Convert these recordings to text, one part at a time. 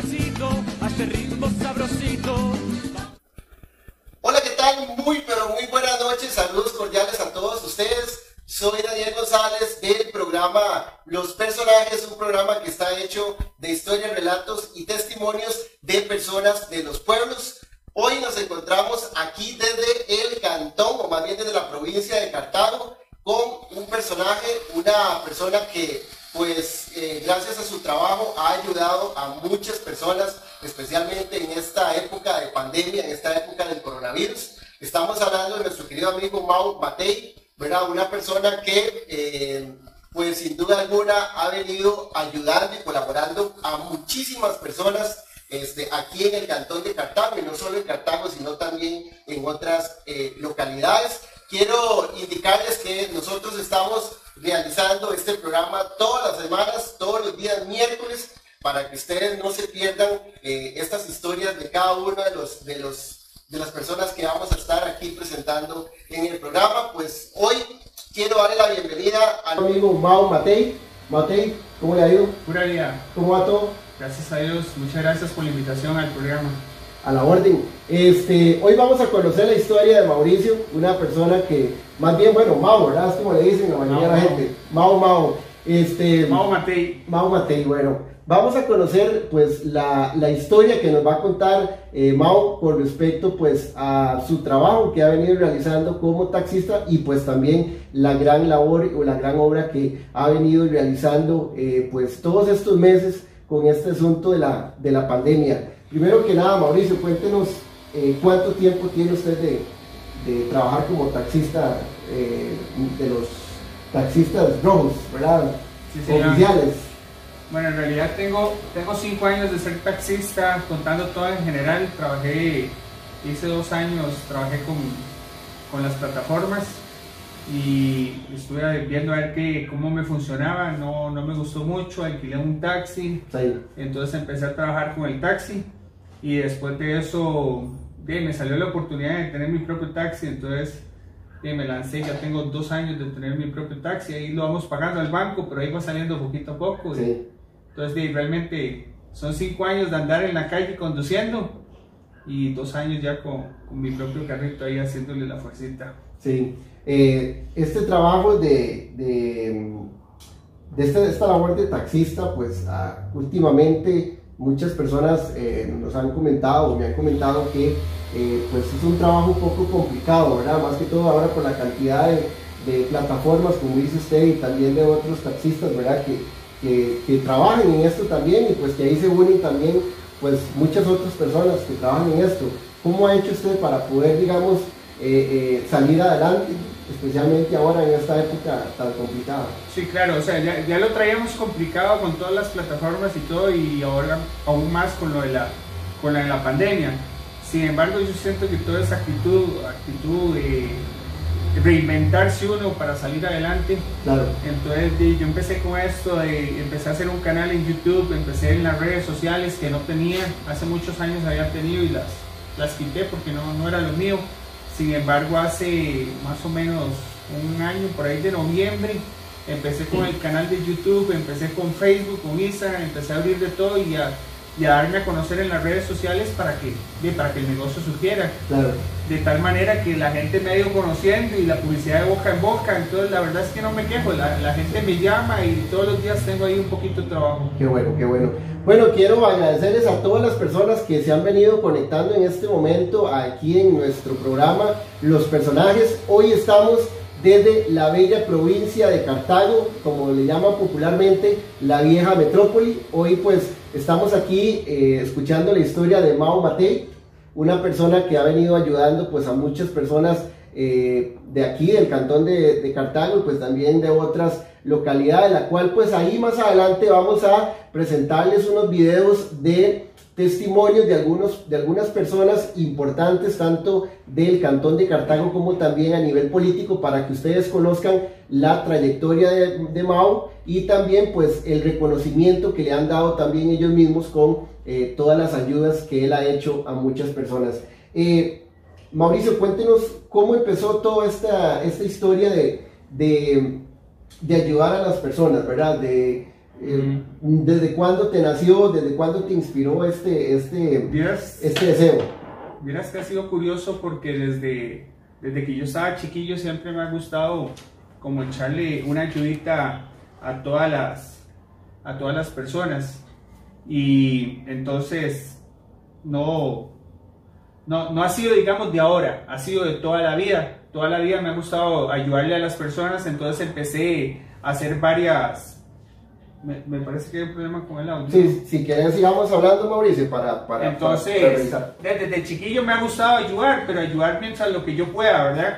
pasito, a este ritmo sabrosito. Hola, ¿qué tal? Pero muy buenas noches, saludos cordiales a todos ustedes. Soy Daniel González del programa Los Personajes, un programa que está hecho de historias, relatos y testimonios de personas de los pueblos. Hoy nos encontramos aquí desde el cantón, o más bien desde la provincia de Cartago, con un personaje, una persona que pues gracias a su trabajo ha ayudado a muchas personas, especialmente en esta época de pandemia, en esta época del coronavirus. Estamos hablando de nuestro querido amigo Mau Matei, ¿verdad? Una persona que pues sin duda alguna ha venido ayudando y colaborando a muchísimas personas aquí en el cantón de Cartago, y no solo en Cartago, sino también en otras localidades. Quiero indicarles que nosotros estamos realizando este programa todas las semanas, todos los días miércoles, para que ustedes no se pierdan estas historias de cada uno de las personas que vamos a estar aquí presentando en el programa. Pues hoy quiero darle la bienvenida al amigo Mau Matei. Matei, ¿cómo le ha ido? Pura vida. ¿Cómo va todo? Gracias a Dios, muchas gracias por la invitación al programa. A la orden. Hoy vamos a conocer la historia de Mauricio, una persona que, más bien, bueno, Mau, ¿verdad? Es como le dicen la mayoría de la gente. Mau. Mau Matei. Mau Matei, bueno. Vamos a conocer, pues, la historia que nos va a contar Mau con respecto, pues, a su trabajo que ha venido realizando como taxista, y pues también la gran labor o la gran obra que ha venido realizando, pues, todos estos meses con este asunto de la pandemia. Primero que nada, Mauricio, cuéntenos cuánto tiempo tiene usted de trabajar como taxista, de los taxistas rojos, ¿verdad? Sí, señor. Oficiales. Bueno, en realidad tengo 5 años de ser taxista, contando todo en general. Hice 2 años, trabajé con las plataformas y estuve viendo a ver cómo me funcionaba. No me gustó mucho, alquilé un taxi, Sí. Entonces empecé a trabajar con el taxi, y después de eso me salió la oportunidad de tener mi propio taxi. Entonces me lancé. Ya tengo 2 años de tener mi propio taxi, ahí lo vamos pagando al banco, pero ahí va saliendo poquito a poco. Sí. Entonces realmente son 5 años de andar en la calle conduciendo, y 2 años ya con mi propio carrito ahí haciéndole la fuercita. Sí. Este trabajo esta labor de taxista, pues últimamente muchas personas nos han comentado, o me han comentado que pues es un trabajo un poco complicado, ¿verdad? Más que todo ahora por la cantidad de plataformas, como dice usted, y también de otros taxistas, ¿verdad? Que trabajan en esto también, y pues que ahí se unen también pues muchas otras personas que trabajan en esto. ¿Cómo ha hecho usted para poder, digamos, salir adelante, especialmente ahora en esta época tan complicada? Sí, claro, o sea, ya lo traíamos complicado con todas las plataformas y todo, y ahora aún más con lo de la pandemia. Sin embargo, yo siento que toda esa actitud de reinventarse uno para salir adelante. Claro. Entonces yo empecé con esto, empecé a hacer un canal en YouTube, empecé en las redes sociales que no tenía, hace muchos años había tenido y las quité porque no era lo mío. Sin embargo, hace más o menos 1 año, por ahí de noviembre, empecé con el canal de YouTube, empecé con Facebook, con Instagram, empecé a abrir de todo y a darme a conocer en las redes sociales para que el negocio surgiera. Claro. De tal manera que la gente me ha ido conociendo y la publicidad de boca en boca. Entonces la verdad es que no me quejo, la gente me llama y todos los días tengo ahí un poquito de trabajo. Qué bueno, qué bueno. Bueno, quiero agradecerles a todas las personas que se han venido conectando en este momento aquí en nuestro programa Los Personajes. Hoy estamos desde la bella provincia de Cartago, como le llaman popularmente, la vieja metrópoli. Hoy pues estamos aquí escuchando la historia de Mau Matei, una persona que ha venido ayudando pues a muchas personas de aquí, del cantón de Cartago, y pues también de otras localidades, la cual pues ahí más adelante vamos a presentarles unos videos de testimonios de algunas personas importantes, tanto del cantón de Cartago como también a nivel político, para que ustedes conozcan la trayectoria de Mau, y también pues el reconocimiento que le han dado también ellos mismos con todas las ayudas que él ha hecho a muchas personas. Mauricio, cuéntenos cómo empezó toda esta historia de ayudar a las personas, ¿verdad? ¿Desde cuándo te nació, desde cuándo te inspiró este deseo? Vieras que ha sido curioso porque desde que yo estaba chiquillo siempre me ha gustado como echarle una ayudita a todas las personas, y entonces no ha sido, digamos, de ahora, ha sido de toda la vida me ha gustado ayudarle a las personas. Entonces empecé a hacer varias. Me parece que hay un problema con el audio. Sí, si quieren sigamos hablando, Mauricio, entonces, desde chiquillo me ha gustado ayudar, pero ayudar mientras lo que yo pueda, ¿verdad?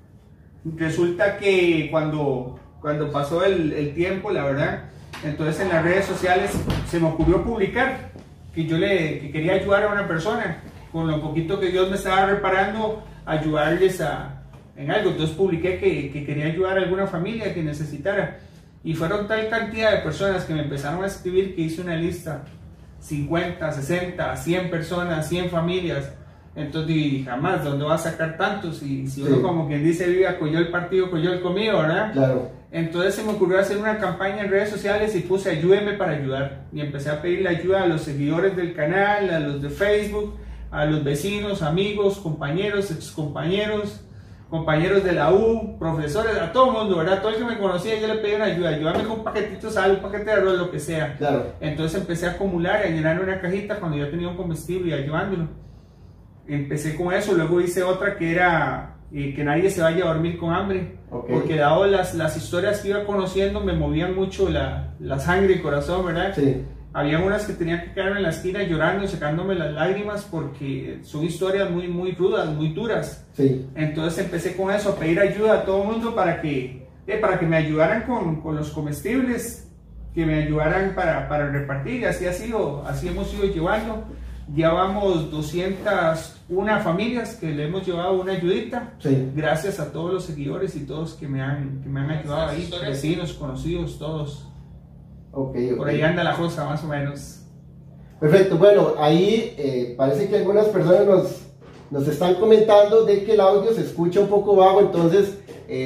Resulta que cuando pasó el tiempo, la verdad, entonces en las redes sociales se me ocurrió publicar que que quería ayudar a una persona, con lo poquito que Dios me estaba reparando, ayudarles en algo. Entonces publiqué que quería ayudar a alguna familia que necesitara. Y fueron tal cantidad de personas que me empezaron a escribir que hice una lista, 50, 60, 100 personas, 100 familias. Entonces dije, jamás, ¿dónde va a sacar tantos? Si uno, como quien dice, vive a coyó el partido, coyó el comido, ¿verdad? Claro. Entonces se me ocurrió hacer una campaña en redes sociales y puse ayúdenme para ayudar. Y empecé a pedirle ayuda a los seguidores del canal, a los de Facebook, a los vecinos, amigos, compañeros, excompañeros, compañeros de la U, profesores, a todo el mundo, ¿verdad? Todo el que me conocía yo le pedí una ayuda, ayúdame con paquetitos, un paquete de arroz, lo que sea. Claro. Entonces empecé a acumular y a llenar una cajita cuando ya tenía un comestible y ayudándolo. Empecé con eso, luego hice otra que era que nadie se vaya a dormir con hambre. Okay. Porque dado las historias que iba conociendo me movían mucho la sangre y el corazón, ¿verdad? Sí. Había unas que tenían que quedarme en la esquina llorando, secándome las lágrimas, porque son historias muy, muy rudas, muy duras. Sí. Entonces empecé con eso, a pedir ayuda a todo el mundo para que me ayudaran con los comestibles, que me ayudaran para repartir, y así hemos ido llevando. Ya vamos 201 familias que le hemos llevado una ayudita, sí. Gracias a todos los seguidores y todos que me han ayudado ahí, vecinos, conocidos, todos. Okay. Por ahí anda la cosa, más o menos. Perfecto, bueno, ahí parece que algunas personas nos están comentando de que el audio se escucha un poco bajo, entonces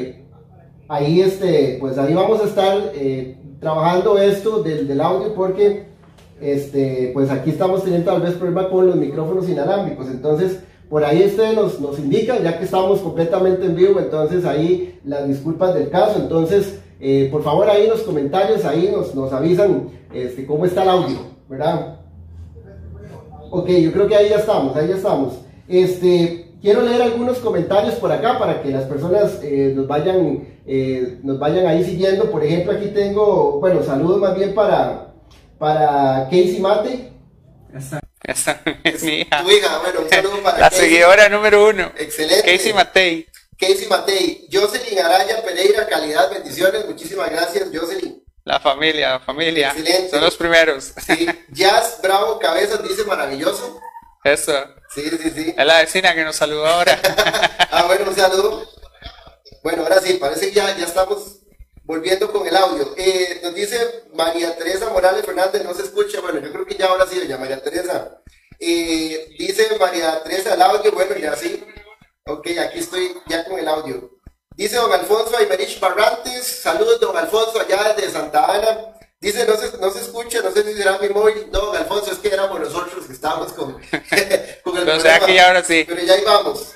ahí pues ahí vamos a estar trabajando esto del audio, porque pues aquí estamos teniendo tal vez problema con los micrófonos inalámbricos. Entonces por ahí ustedes nos indican, ya que estamos completamente en vivo, entonces ahí las disculpas del caso. Entonces por favor ahí en los comentarios ahí nos avisan cómo está el audio, ¿verdad? Ok, yo creo que ahí ya estamos. Quiero leer algunos comentarios por acá para que las personas nos vayan ahí siguiendo. Por ejemplo, aquí tengo, bueno, saludos más bien para Casey Mate. Esa es mi hija. Tu hija, bueno, un saludo para la Casey. Seguidora número 1. Excelente. Casey Matei. Casey Matei. Jocelyn Araya Pereira, calidad, bendiciones. Muchísimas gracias, Jocelyn. La familia. Excelente. Son los primeros. Sí. Jazz Bravo Cabezas dice maravilloso. Eso. Sí. Es la vecina que nos saludó ahora. Bueno, un saludo. Bueno, ahora sí, parece que ya estamos volviendo con el audio. Nos dice María Teresa Morales Fernández, no se escucha. Bueno, yo creo que ya ahora sí, doña María Teresa. Dice María Teresa el audio, bueno, ya sí. Ok, aquí estoy ya con el audio. Dice don Alfonso Aymerich Barrantes, saludos don Alfonso allá desde Santa Ana. Dice, no se escucha, no sé si será mi móvil. No, don Alfonso, es que éramos nosotros que estábamos con el problema. O sea que ya ahora sí. Pero ya ahí vamos.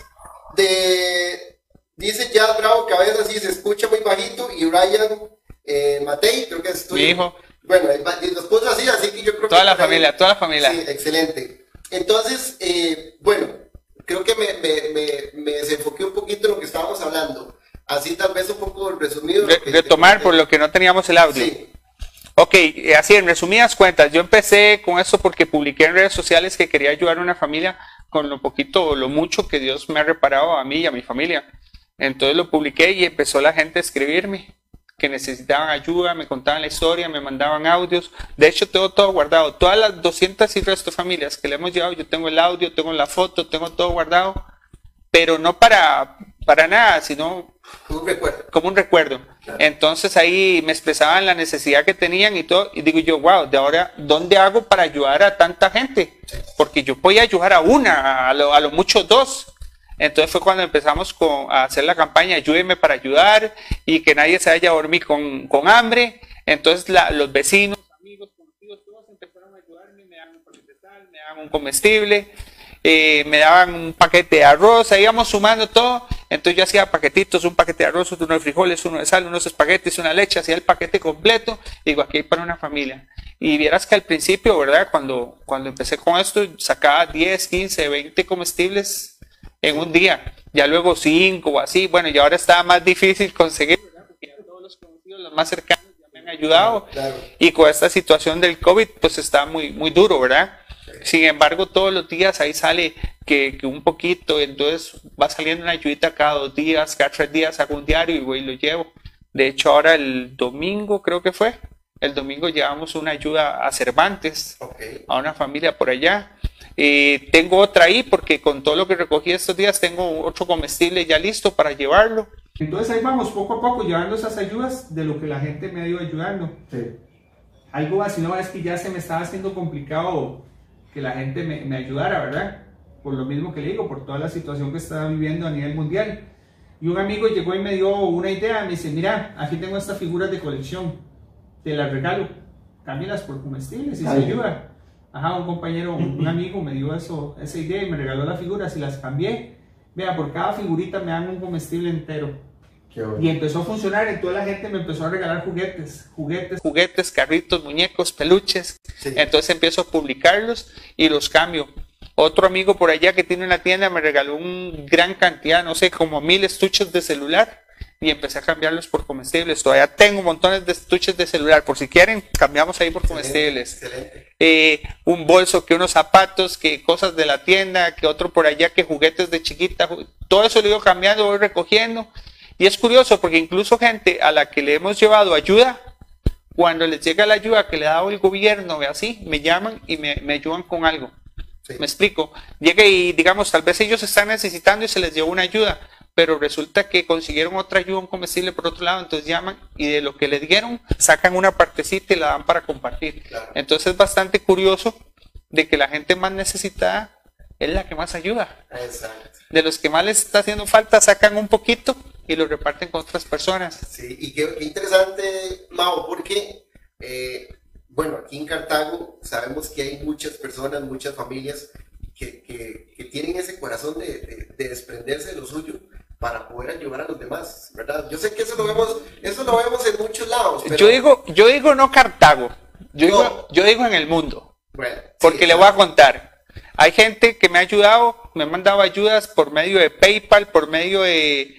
Dice Jazz Bravo Cabeza, sí, se escucha muy bajito. Y Ryan Matei, creo que es tuyo. Mi hijo. Bueno, nos puso así que yo creo toda que... Toda la familia. Sí, excelente. Entonces, bueno, creo que me desenfoqué un poquito en lo que estábamos hablando. Así tal vez un poco resumido. Retomar por lo que no teníamos el audio. Sí. Ok, así en resumidas cuentas, yo empecé con eso porque publiqué en redes sociales que quería ayudar a una familia con lo poquito o lo mucho que Dios me ha reparado a mí y a mi familia. Entonces lo publiqué y empezó la gente a escribirme que necesitaban ayuda, me contaban la historia, me mandaban audios. De hecho, tengo todo guardado. Todas las 200 y resto familias que le hemos llevado, yo tengo el audio, tengo la foto, tengo todo guardado, pero no para nada, sino como un recuerdo. Claro. Entonces ahí me expresaban la necesidad que tenían y todo, y digo yo, wow, de ahora, ¿dónde hago para ayudar a tanta gente? Porque yo podía ayudar a una, a lo mucho dos. Entonces fue cuando empezamos a hacer la campaña Ayúdenme para ayudar y que nadie se vaya a dormir con hambre. Entonces los vecinos daban un comestible, me daban un paquete de arroz, ahí íbamos sumando todo. Entonces yo hacía paquetitos, un paquete de arroz, uno de frijoles, uno de sal, unos espaguetis, una leche, hacía el paquete completo. Digo, aquí hay para una familia. Y vieras que al principio, ¿verdad? Cuando empecé con esto, sacaba 10, 15, 20 comestibles en un día. Ya luego 5 o así. Bueno, y ahora está más difícil conseguir, ¿verdad? Porque ya todos los conocidos, los más cercanos, ya me han ayudado. Claro. Y con esta situación del COVID, pues está muy, muy duro, ¿verdad? Sin embargo, todos los días ahí sale que un poquito, entonces va saliendo una ayudita cada 2 días, cada 3 días, hago un diario y voy y lo llevo. De hecho, ahora el domingo, creo que fue, el domingo llevamos una ayuda a Cervantes, a una familia por allá. Tengo otra ahí porque con todo lo que recogí estos días tengo otro comestible ya listo para llevarlo. Entonces ahí vamos poco a poco llevando esas ayudas de lo que la gente me ha ido ayudando. Sí. Algo así, no es que ya se me estaba haciendo complicado que la gente me ayudara, ¿verdad? Por lo mismo que le digo, por toda la situación que está viviendo a nivel mundial. Y un amigo llegó y me dio una idea, me dice, mira, aquí tengo estas figuras de colección, te las regalo, cámbialas por comestibles y se ayuda. Ajá, un compañero, un amigo me dio esa idea y me regaló las figuras y las cambié. Vea, por cada figurita me dan un comestible entero. Y empezó a funcionar, entonces la gente me empezó a regalar juguetes, carritos, muñecos, peluches. Sí. Entonces empiezo a publicarlos y los cambio. Otro amigo por allá que tiene una tienda me regaló una gran cantidad, no sé, como 1000 estuches de celular y empecé a cambiarlos por comestibles. Todavía tengo montones de estuches de celular, por si quieren, cambiamos ahí por comestibles. Excelente. Un bolso, que unos zapatos, que cosas de la tienda, que otro por allá, que juguetes de chiquita, todo eso lo he ido cambiando, voy recogiendo. Y es curioso porque incluso gente a la que le hemos llevado ayuda, cuando les llega la ayuda que le ha dado el gobierno, así, me llaman y me ayudan con algo. Sí. Me explico. Llega y digamos, tal vez ellos están necesitando y se les llevó una ayuda, pero resulta que consiguieron otra ayuda, un comestible por otro lado, entonces llaman y de lo que les dieron sacan una partecita y la dan para compartir. Claro. Entonces es bastante curioso de que la gente más necesitada es la que más ayuda. Exacto. De los que más les está haciendo falta sacan un poquito y lo reparten con otras personas. Sí, y qué interesante, Mau, porque bueno, aquí en Cartago sabemos que hay muchas personas, muchas familias que tienen ese corazón de desprenderse de lo suyo para poder ayudar a los demás, ¿verdad? Yo sé que eso lo vemos en muchos lados. Pero... Yo digo no Cartago, yo digo en el mundo. Bueno, porque sí, le voy a contar. Hay gente que me ha ayudado, me ha mandado ayudas por medio de PayPal, por medio de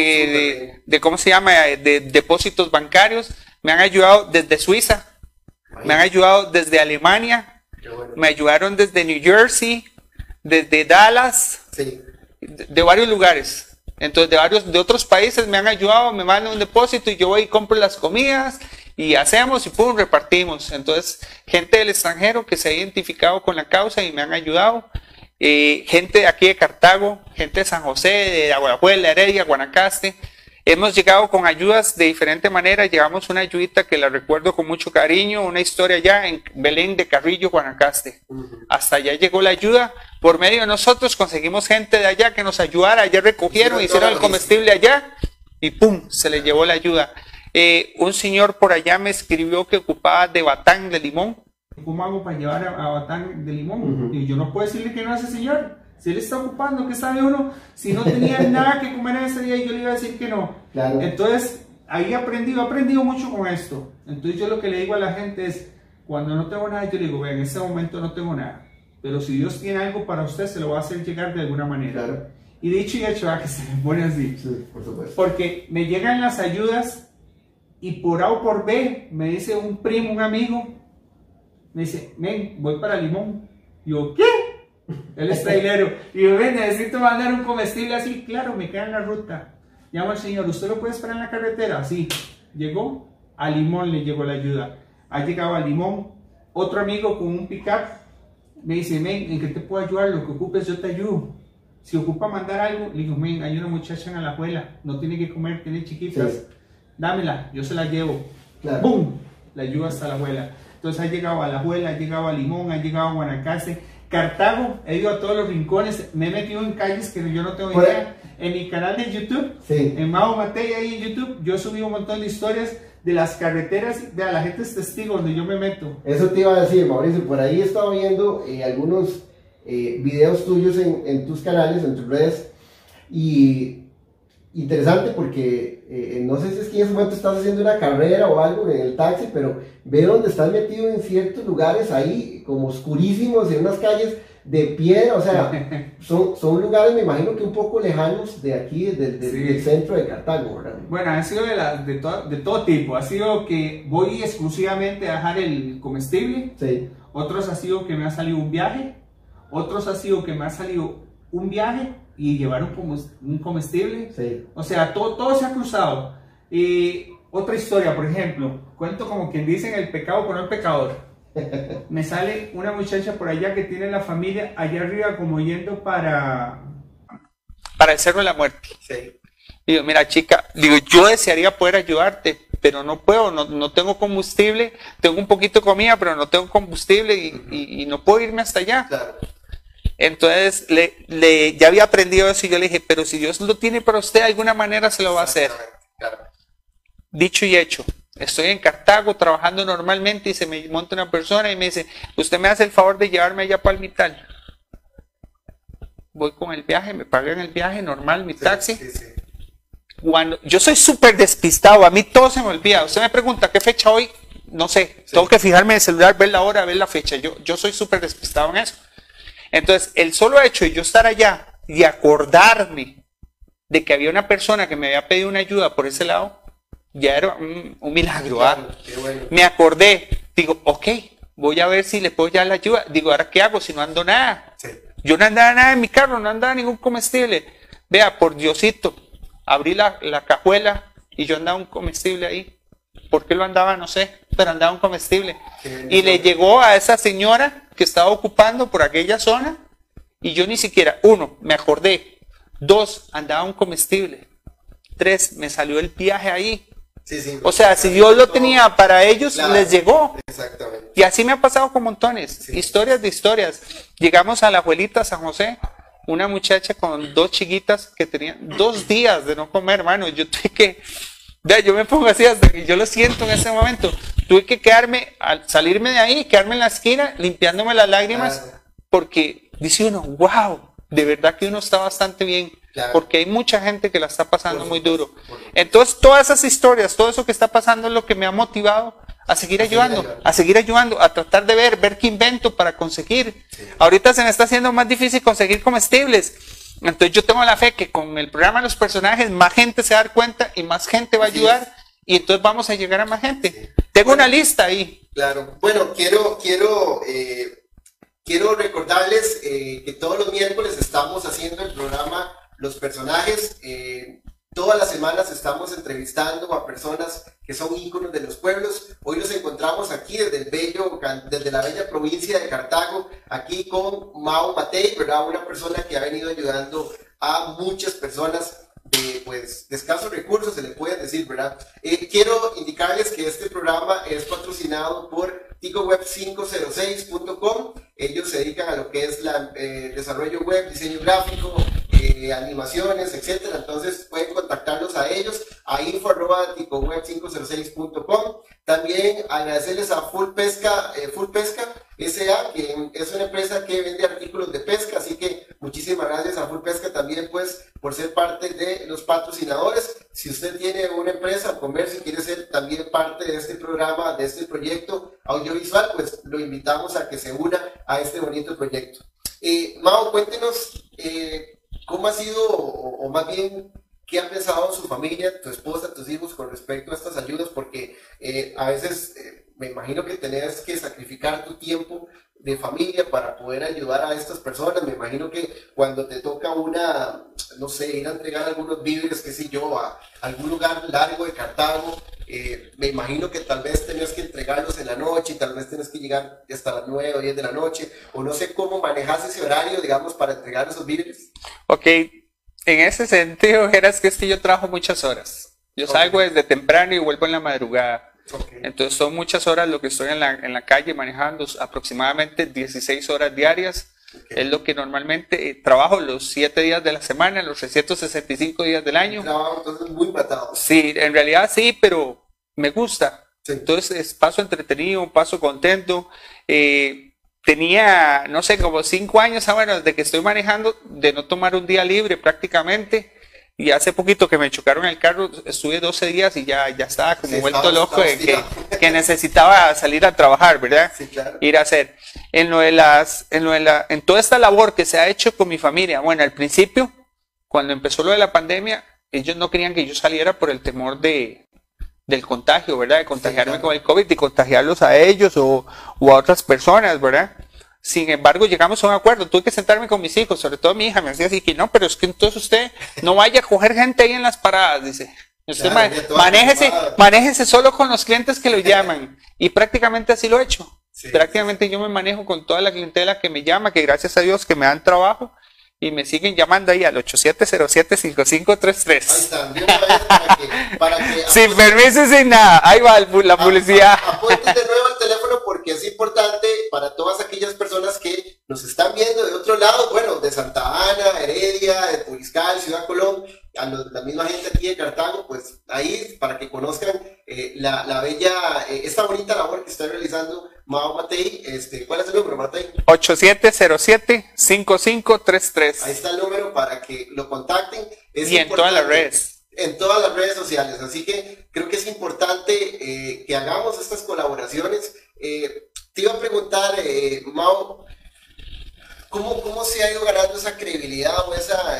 ¿cómo se llama? De depósitos bancarios. Me han ayudado desde Suiza, me han ayudado desde Alemania, me ayudaron desde New Jersey, desde Dallas, sí, de varios lugares. Entonces de otros países me han ayudado, me mandan un depósito y yo voy y compro las comidas y hacemos y pum, repartimos. Entonces gente del extranjero que se ha identificado con la causa y me han ayudado. Gente de aquí de Cartago, gente de San José, de Aguajuela, Heredia, Guanacaste. Hemos llegado con ayudas de diferente manera. Llevamos una ayudita que la recuerdo con mucho cariño, una historia allá en Belén de Carrillo, Guanacaste. Hasta allá llegó la ayuda. Por medio de nosotros conseguimos gente de allá que nos ayudara. Allá recogieron, hicieron el comestible allá y pum, se le llevó la ayuda. Un señor por allá me escribió que ocupaba de batán de limón. ¿Cómo hago para llevar a batán de limón? Y yo no puedo decirle que no a ese señor. Si él está ocupando, ¿qué sabe uno? Si no tenía nada que comer en ese día, yo le iba a decir que no. Claro. Entonces, ahí he aprendido mucho con esto. Entonces, yo lo que le digo a la gente es, cuando no tengo nada, yo le digo, ve, en este momento no tengo nada. Pero si Dios tiene algo para usted, se lo va a hacer llegar de alguna manera. Claro. Y dicho y hecho, que se me pone así. Sí, por supuesto. Porque me llegan las ayudas y por A o por B, me dice un primo, un amigo, me dice, ven, voy para Limón. Y yo, ¿qué? Él es trailero. Y yo, ven, necesito mandar un comestible así. Claro, me queda en la ruta. Llamo al señor, ¿usted lo puede esperar en la carretera? Sí. Llegó, a Limón le llegó la ayuda. Ha llegado a Limón. Otro amigo con un pick-up me dice, ven, ¿en qué te puedo ayudar? Lo que ocupes, yo te ayudo. Si ocupa mandar algo, le digo, ven, hay una muchacha en la abuela, no tiene que comer, tiene chiquitas. Sí. Dámela, yo se la llevo. Claro. ¡Bum! La ayudo hasta la abuela. Entonces ha llegado a la abuela, ha llegado a Limón, ha llegado a Guanacaste. Cartago, he ido a todos los rincones, me he metido en calles que yo no tengo idea. En mi canal de YouTube, sí, en Mau Matei, ahí en YouTube, yo subí un montón de historias de las carreteras, vea, la gente es testigo donde yo me meto. Eso te iba a decir, Mauricio, por ahí he estado viendo algunos videos tuyos en tus canales, en tus redes, y interesante porque no sé si es que en ese momento estás haciendo una carrera o algo en el taxi, pero veo donde estás metido en ciertos lugares ahí, como oscurísimos, en unas calles de piedra, o sea, son lugares, me imagino que un poco lejanos de aquí, del centro de Cartago, ¿verdad? Bueno, han sido de todo tipo. Ha sido que voy exclusivamente a dejar el comestible. Sí. Otros ha sido que me ha salido un viaje. Otros ha sido que me ha salido un viaje y llevar un comestible. Sí. O sea, todo se ha cruzado. Otra historia, por ejemplo, cuento como quien dice en el pecado con el pecador. Me sale una muchacha por allá que tiene la familia allá arriba como yendo para el Cerro de la Muerte. Sí. Digo, mira chica, digo, yo desearía poder ayudarte, pero no puedo, no tengo combustible, tengo un poquito de comida, pero no tengo combustible y no puedo irme hasta allá. Claro. Entonces ya había aprendido eso y yo le dije, pero si Dios lo tiene para usted, de alguna manera se lo va a hacer. Claro. Dicho y hecho. Estoy en Cartago trabajando normalmente y se me monta una persona y me dice, usted me hace el favor de llevarme allá para el Mittal. Voy con el viaje, me pagan el viaje normal, mi taxi. Sí. Cuando yo soy súper despistado, a mí todo se me olvida. Usted me pregunta qué fecha hoy, no sé, tengo que fijarme en el celular, ver la hora, ver la fecha. Yo soy súper despistado en eso. Entonces, el solo hecho de yo estar allá y acordarme de que había una persona que me había pedido una ayuda por ese lado, ya era un milagro. Claro, qué bueno. Me acordé, digo, ok, voy a ver si le puedo llevar la ayuda. Digo, ¿ahora qué hago si no ando nada? Sí. Yo no andaba nada en mi carro, no andaba ningún comestible. Vea, por Diosito, abrí la cajuela y yo andaba un comestible ahí. ¿Por qué lo andaba? No sé, pero andaba un comestible. Y le llegó a esa señora que estaba ocupando por aquella zona y yo ni siquiera, 1, me acordé. 2, andaba un comestible. 3, me salió el viaje ahí. Sí. O sea, si Dios lo tenía para ellos, Claro. les llegó. Exactamente. Y así me ha pasado con montones, Sí. historias de historias. Llegamos a la abuelita San José, una muchacha con 2 chiquitas que tenían 2 días de no comer, hermano. Yo tuve que, yo me pongo así hasta que yo lo siento en ese momento. Tuve que quedarme, al salirme de ahí, quedarme en la esquina, limpiándome las lágrimas, Claro. porque dice uno, wow, de verdad que uno está bastante bien. Claro. Porque hay mucha gente que la está pasando Por muy supuesto, duro. por supuesto. Entonces, todas esas historias, todo eso que está pasando es lo que me ha motivado a seguir ayudando, a tratar de ver qué invento para conseguir. Sí. Ahorita se me está haciendo más difícil conseguir comestibles. Entonces, yo tengo la fe que con el programa de los personajes, más gente se va a dar cuenta y más gente va a Así ayudar. es. Y entonces vamos a llegar a más gente. Sí. Tengo una lista ahí. Claro. Bueno, quiero recordarles que todos los miércoles estamos haciendo el programa Los Personajes. Todas las semanas estamos entrevistando a personas que son íconos de los pueblos. Hoy nos encontramos aquí desde la bella provincia de Cartago, aquí con Mao Matei, ¿verdad? Una persona que ha venido ayudando a muchas personas de escasos recursos, se le puede decir, ¿verdad? Quiero indicarles que este programa es patrocinado por ticoweb506.com. Ellos se dedican a lo que es desarrollo web, diseño gráfico, animaciones, etcétera. Entonces pueden contactarlos a ellos a info@ticoweb506.com. También agradecerles a Full Pesca S.A., que es una empresa que vende artículos de pesca, así que muchísimas gracias a Full Pesca también, pues, por ser parte de los patrocinadores. Si usted tiene una empresa o comercio y quiere ser también parte de este programa, de este proyecto audiovisual, pues lo invitamos a que se una a este bonito proyecto. Mao, cuéntenos cómo ha sido, o más bien, ¿qué ha pensado su familia, tu esposa, tus hijos con respecto a estas ayudas? Porque a veces me imagino que tenés que sacrificar tu tiempo de familia para poder ayudar a estas personas. Me imagino que cuando te toca no sé, ir a entregar algunos víveres, qué sé yo, a algún lugar largo de Cartago, me imagino que tal vez tenés que entregarlos en la noche y tal vez tenés que llegar hasta las 9 o 10 de la noche, o no sé cómo manejas ese horario, digamos, para entregar esos víveres. Ok, en ese sentido, es que yo trabajo muchas horas. Yo salgo desde temprano y vuelvo en la madrugada. Okay. Entonces son muchas horas lo que estoy en la calle manejando, aproximadamente 16 horas diarias. Okay. Es lo que normalmente trabajo los 7 días de la semana, los 365 días del año. Trabajo entonces muy matado. Sí, en realidad sí, pero me gusta. Sí. Entonces paso entretenido, paso contento. Tenía, no sé, como 5 años ahora desde que estoy manejando de no tomar un día libre prácticamente. Y hace poquito que me chocaron el carro, estuve 12 días y ya estaba como vuelto loco de que necesitaba salir a trabajar, ¿verdad? Sí, claro. Ir a hacer. En toda esta labor que se ha hecho con mi familia, bueno, al principio, cuando empezó lo de la pandemia, ellos no querían que yo saliera por el temor del contagio, ¿verdad? De contagiarme claro. con el COVID y contagiarlos a ellos o a otras personas, ¿verdad? Sin embargo, llegamos a un acuerdo. Tuve que sentarme con mis hijos, sobre todo mi hija. Me decía así que no, pero es que entonces usted no vaya a coger gente ahí en las paradas, dice. Usted Claro, manéjese solo con los clientes que lo llaman. Y prácticamente así lo he hecho. Sí, Prácticamente yo me manejo con toda la clientela que me llama, que gracias a Dios que me dan trabajo. Y me siguen llamando ahí al 8707-5533. Ahí está, de una vez para que Sin permiso y sin nada. Ahí va la publicidad. Apunten de nuevo el teléfono porque es importante para todas aquellas personas que nos están viendo de otro lado, bueno, de Santa Ana, Heredia, de Puriscal, Ciudad Colón, la misma gente aquí de Cartago, pues ahí para que conozcan la bella, esta bonita labor que está realizando Mao Matei. ¿Cuál es el número, Matei? 8707-5533. Ahí está el número para que lo contacten. Y en todas las redes. En todas las redes sociales. Así que creo que es importante que hagamos estas colaboraciones. Te iba a preguntar, Mao, ¿cómo se ha ido ganando esa credibilidad o esa,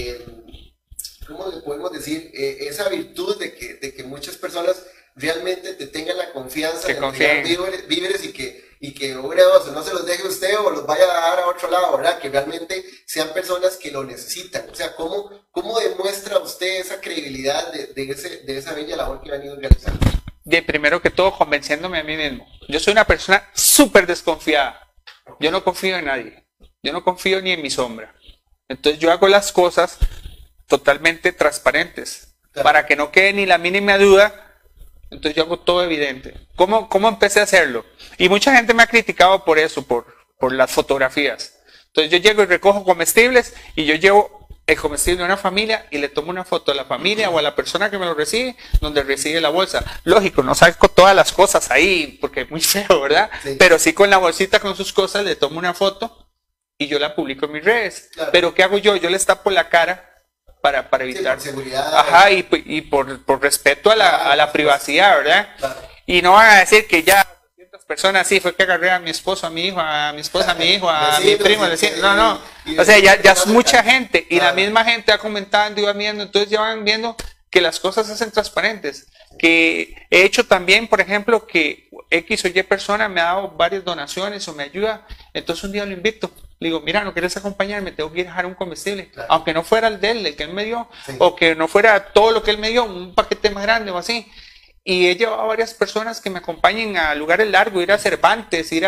¿cómo le podemos decir? Esa virtud de que muchas personas realmente te tengan la confianza de entregar víveres y que no se los deje usted o los vaya a dar a otro lado, ¿verdad? Que realmente sean personas que lo necesitan. O sea, ¿cómo demuestra usted esa credibilidad de esa bella labor que ha venido realizando? De primero que todo, convenciéndome a mí mismo. Yo soy una persona súper desconfiada. Yo no confío en nadie. Yo no confío ni en mi sombra. Entonces yo hago las cosas totalmente transparentes. Claro. Para que no quede ni la mínima duda. Entonces yo hago todo evidente. ¿Cómo empecé a hacerlo? Y mucha gente me ha criticado por eso, por las fotografías. Entonces yo llego y recojo comestibles y yo llevo el comestible a una familia y le tomo una foto a la familia o a la persona que me lo recibe, donde recibe la bolsa. Lógico, no saco todas las cosas ahí, porque es muy feo, ¿verdad? Sí. Pero sí con la bolsita con sus cosas le tomo una foto y yo la publico en mis redes. Claro. Pero ¿qué hago yo? Yo les tapo la cara para evitar. Sí, por seguridad. Ajá, y por respeto a la privacidad, ¿verdad? Claro. Y no van a decir que ya 200 personas, sí, fue que agarré a mi esposo, a mi hijo, a mi esposa, a mi hijo, a mi primo. No. O sea, ya es mucha gente. Y la misma gente va comentando y va viendo. Entonces ya van viendo que las cosas se hacen transparentes. Que he hecho también, por ejemplo, que X o Y persona me ha dado varias donaciones o me ayuda. Entonces un día lo invito. Le digo, mira, ¿no quieres acompañarme? Tengo que ir a dejar un comestible. Claro. Aunque no fuera el que él me dio, sí. O que no fuera todo lo que él me dio, un paquete más grande o así. Y he llevado a varias personas que me acompañen a lugares largos, ir a Cervantes, ir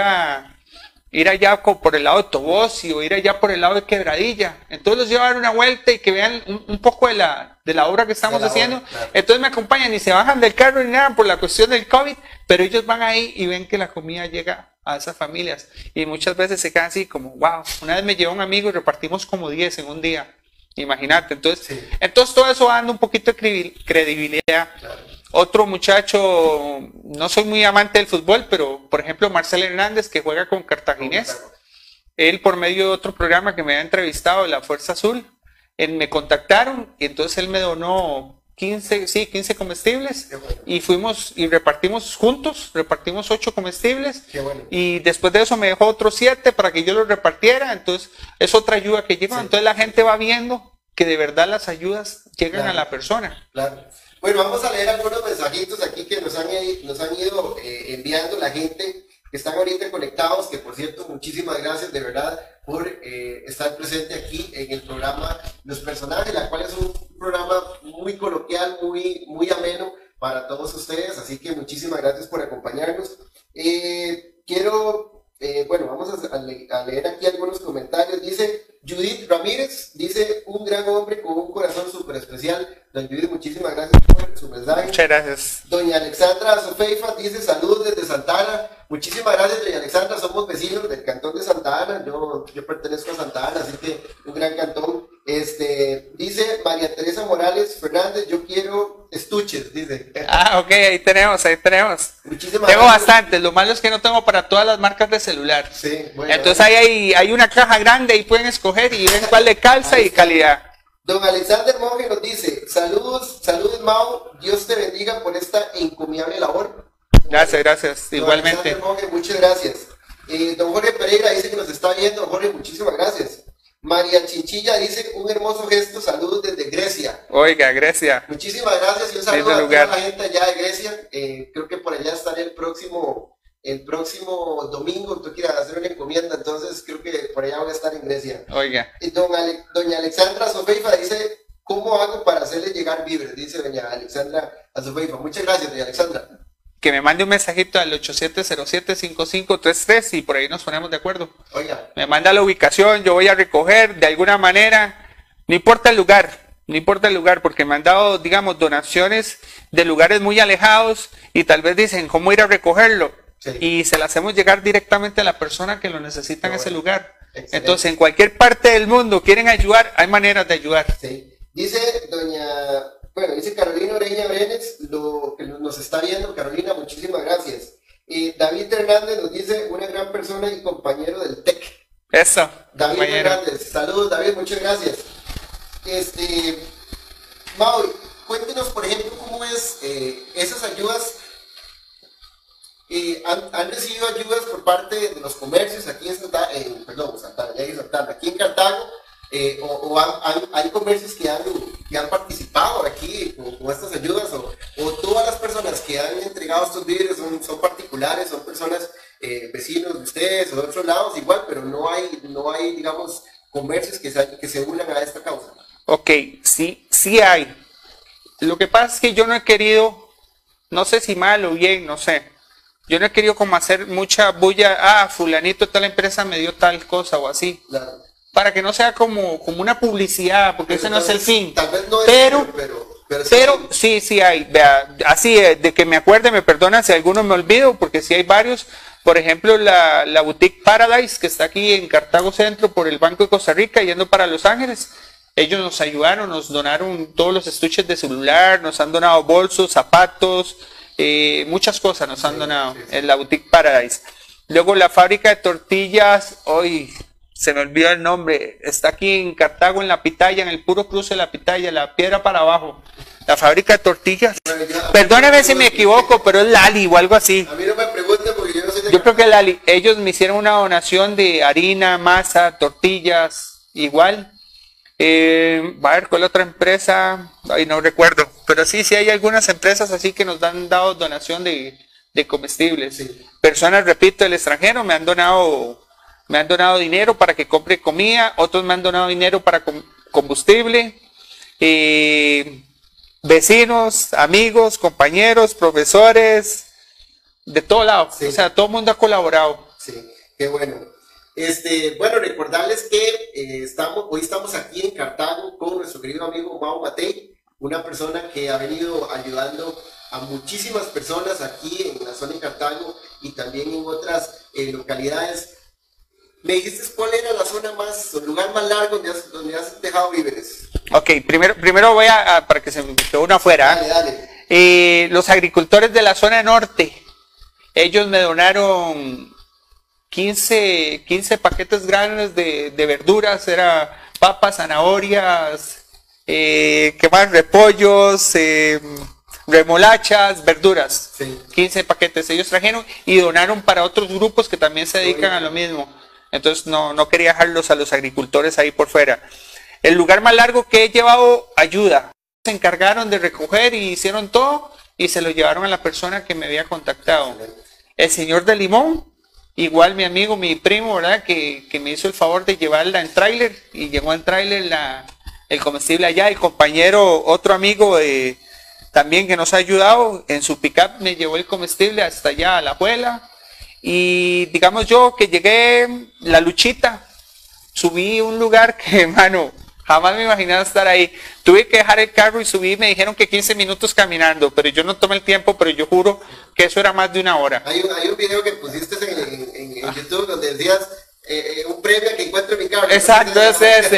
allá por el lado de Tobosi o ir allá por el lado de Quebradilla. Entonces los llevo a dar una vuelta y que vean un poco de la obra que estamos haciendo. Claro. Entonces me acompañan y se bajan del carro ni nada por la cuestión del COVID, pero ellos van ahí y ven que la comida llega a esas familias. Y muchas veces se quedan así como, wow, una vez me llevó un amigo y repartimos como 10 en un día. Imagínate. Entonces, sí. Entonces todo eso va dando un poquito de credibilidad. Claro. Otro muchacho, no soy muy amante del fútbol, pero por ejemplo Marcel Hernández, que juega con Cartaginés, él por medio de otro programa que me había entrevistado, La Fuerza Azul, me contactaron y entonces él me donó 15 comestibles. Bueno. Y fuimos y repartimos juntos, repartimos 8 comestibles. Bueno. Y después de eso me dejó otros 7 para que yo los repartiera. Entonces es otra ayuda que llega. Sí. Entonces la gente va viendo que de verdad las ayudas llegan, claro, a la persona. Claro. Bueno, vamos a leer algunos mensajitos aquí que nos han ido enviando la gente que están ahorita conectados, que por cierto, muchísimas gracias de verdad por estar presente aquí en el programa Los Personajes, la cual es un programa muy coloquial, muy ameno para todos ustedes, así que muchísimas gracias por acompañarnos. Vamos a leer aquí algunos comentarios. Dice Judith Ramírez, dice, un gran hombre con un corazón súper especial. Don Judith, muchísimas gracias por su mensaje. Muchas gracias. Doña Alexandra Sofeifa dice, saludos desde Santa Ana. Muchísimas gracias, doña Alexandra, somos vecinos del cantón de Santa Ana. Yo pertenezco a Santa Ana, así que un gran cantón. Dice María doña Teresa Morales Fernández, yo quiero estuches, dice. Ah, ok, ahí tenemos. Muchísimas Tengo gracias. bastantes, lo malo es que no tengo para todas las marcas de celular. Sí, bueno. Entonces ahí hay una caja grande y pueden escoger y ven cuál le calza y calidad. Don Alexander Monge nos dice, saludos Mau, Dios te bendiga por esta encomiable labor. Gracias, Don igualmente. Alexander Monge, muchas gracias. Don Jorge Pereira dice que nos está viendo. Don Jorge, muchísimas gracias. María Chinchilla dice, un hermoso gesto, saludos desde Grecia. Oiga, Grecia. Muchísimas gracias y un saludo a toda la gente allá de Grecia. Creo que por allá estaré el próximo domingo. Tú quieras hacer una encomienda, entonces creo que por allá voy a estar en Grecia. Oiga. Doña Alexandra Sofeifa dice, ¿cómo hago para hacerle llegar víveres? Dice doña Alexandra Sofeifa. Muchas gracias, doña Alexandra. Que me mande un mensajito al 8707-5533 y por ahí nos ponemos de acuerdo. Oiga. Me manda la ubicación, yo voy a recoger de alguna manera, no importa el lugar, porque me han dado, digamos, donaciones de lugares muy alejados y tal vez dicen, ¿cómo ir a recogerlo? Sí. Y se la hacemos llegar directamente a la persona que lo necesita en ese lugar. Excelente. Entonces, en cualquier parte del mundo quieren ayudar, hay maneras de ayudar. Sí. Dice Carolina Oreña Brenes, lo que nos está viendo. Carolina, muchísimas gracias. David Hernández nos dice, una gran persona y compañero del TEC. Eso. David Hernández, saludos David, muchas gracias. Mau, cuéntenos, por ejemplo, cómo es esas ayudas. ¿Han recibido ayudas por parte de los comercios aquí en aquí en Cartago? ¿Hay comercios que han participado aquí con estas ayudas? ¿O todas las personas que han entregado estos víveres son particulares, son personas vecinos de ustedes o de otros lados igual, pero no hay digamos, comercios que se unan a esta causa? Ok, sí hay. Lo que pasa es que yo no he querido, no sé si mal o bien, no sé. Yo no he querido como hacer mucha bulla, fulanito tal empresa me dio tal cosa o así. Claro. Para que no sea como una publicidad, porque ese no es el fin. Tal vez no es pero sí hay. Vea, así de que me acuerde, me perdonan si alguno me olvido, porque sí hay varios. Por ejemplo, la Boutique Paradise, que está aquí en Cartago Centro por el Banco de Costa Rica, yendo para Los Ángeles. Ellos nos ayudaron, nos donaron todos los estuches de celular, nos han donado bolsos, zapatos, muchas cosas nos han donado en la Boutique Paradise. Luego la fábrica de tortillas, hoy se me olvidó el nombre, está aquí en Cartago, en La Pitaya, en el puro cruce de La Pitaya, la piedra para abajo. La fábrica de tortillas, perdóneme si me equivoco, pero es Lali o algo así. A mí no me pregunten porque yo no sé. Yo creo que Lali, ellos me hicieron una donación de harina, masa, tortillas, igual. A ver, ¿cuál otra empresa? Ay, no recuerdo. Pero sí hay algunas empresas así que nos han dado donación de comestibles. Sí. Personas, repito, del extranjero me han donado dinero para que compre comida, otros me han donado dinero para combustible. Vecinos, amigos, compañeros, profesores, de todo lado. Sí. O sea, todo el mundo ha colaborado. Sí, qué bueno. Bueno, recordarles que hoy estamos aquí en Cartago con nuestro querido amigo Mau Matei, una persona que ha venido ayudando a muchísimas personas aquí en la zona de Cartago y también en otras localidades. ¿Me dijiste cuál era la zona el lugar más largo donde has dejado víveres? Ok, primero voy para que se me quede una afuera. Dale. Los agricultores de la zona norte, ellos me donaron 15 paquetes grandes de verduras, era papas, zanahorias, ¿qué más? Repollos, remolachas, verduras. Sí. 15 paquetes ellos trajeron y donaron para otros grupos que también se dedican a lo mismo. Entonces no quería dejarlos a los agricultores ahí por fuera. El lugar más largo que he llevado ayuda. Se encargaron de recoger y hicieron todo y se lo llevaron a la persona que me había contactado. El señor de Limón, igual mi amigo, mi primo, ¿verdad? Que me hizo el favor de llevarla en tráiler y llegó en tráiler el comestible allá. El compañero, otro amigo también que nos ha ayudado, en su pickup me llevó el comestible hasta allá a la abuela. Y digamos yo que llegué, La Luchita, subí un lugar que, hermano, jamás me imaginaba estar ahí. Tuve que dejar el carro y subí, me dijeron que 15 minutos caminando, pero yo no tomé el tiempo, pero yo juro que eso era más de una hora. Hay un video que pusiste en YouTube donde decías un premio que encuentro en mi carro. Exacto, ese.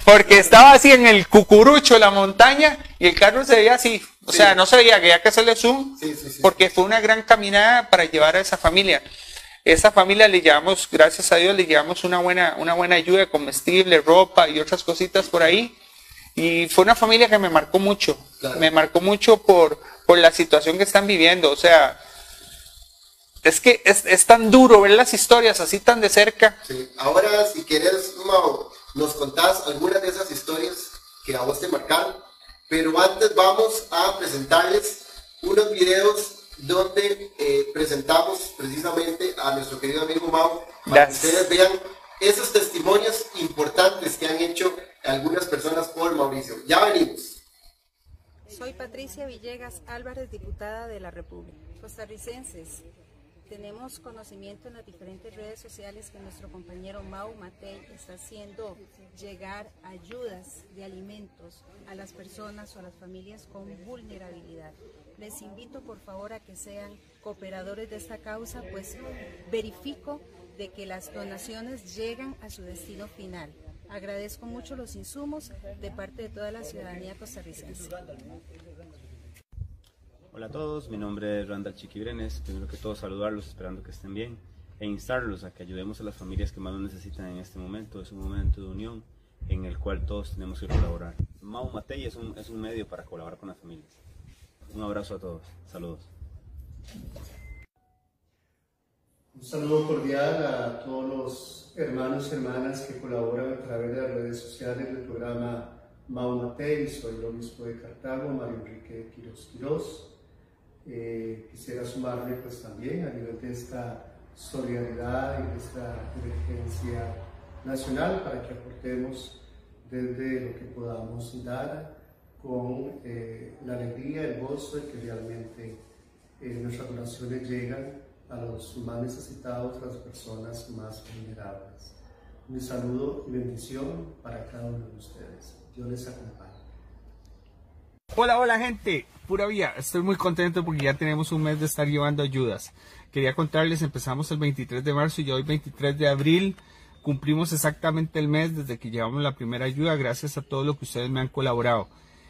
porque estaba así en el cucurucho de la montaña y el carro se veía así, o sea, no se veía, que había que hacerle zoom, porque fue una gran caminada para llevar a esa familia. Esa familia le llevamos, gracias a Dios, le llevamos una buena ayuda de comestible, ropa y otras cositas por ahí. Y fue una familia que me marcó mucho, me marcó mucho por la situación que están viviendo, o sea, es que es tan duro ver las historias así tan de cerca. Sí. Ahora, si quieres, Mau, nos contás algunas de esas historias que a vos te marcaron, pero antes vamos a presentarles unos videos donde presentamos precisamente a nuestro querido amigo Mau, para que ustedes vean esos testimonios importantes que han hecho algunas personas por Mauricio. Ya venimos. Soy Patricia Villegas Álvarez, diputada de la República. Costarricenses, tenemos conocimiento en las diferentes redes sociales que nuestro compañero Mau Matei está haciendo llegar ayudas de alimentos a las personas o a las familias con vulnerabilidad. Les invito por favor a que sean cooperadores de esta causa, pues verifico de que las donaciones llegan a su destino final. Agradezco mucho los insumos de parte de toda la ciudadanía costarricense. Hola a todos, mi nombre es Randall Chiquibrenes. Primero que todo saludarlos, esperando que estén bien e instarlos a que ayudemos a las familias que más lo necesitan en este momento. Es un momento de unión en el cual todos tenemos que colaborar. Mau Matei es un medio para colaborar con las familias. Un abrazo a todos, saludos. Un saludo cordial a todos los hermanos y hermanas que colaboran a través de las redes sociales del programa Mau Matei. Soy el obispo de Cartago, Mario Enrique Quirós. Quisiera sumarme pues también a nivel de esta solidaridad y de esta emergencia nacional para que aportemos desde lo que podamos dar con la alegría, el gozo de que realmente nuestras donaciones llegan a los más necesitados, a las personas más vulnerables. Un saludo y bendición para cada uno de ustedes. Dios les acompañe. Hola gente, pura vida, estoy muy contento porque ya tenemos un mes de estar llevando ayudas. Quería contarles, empezamos el 23 de marzo y hoy 23 de abril cumplimos exactamente el mes desde que llevamos la primera ayuda, gracias a todo lo que ustedes me han colaborado.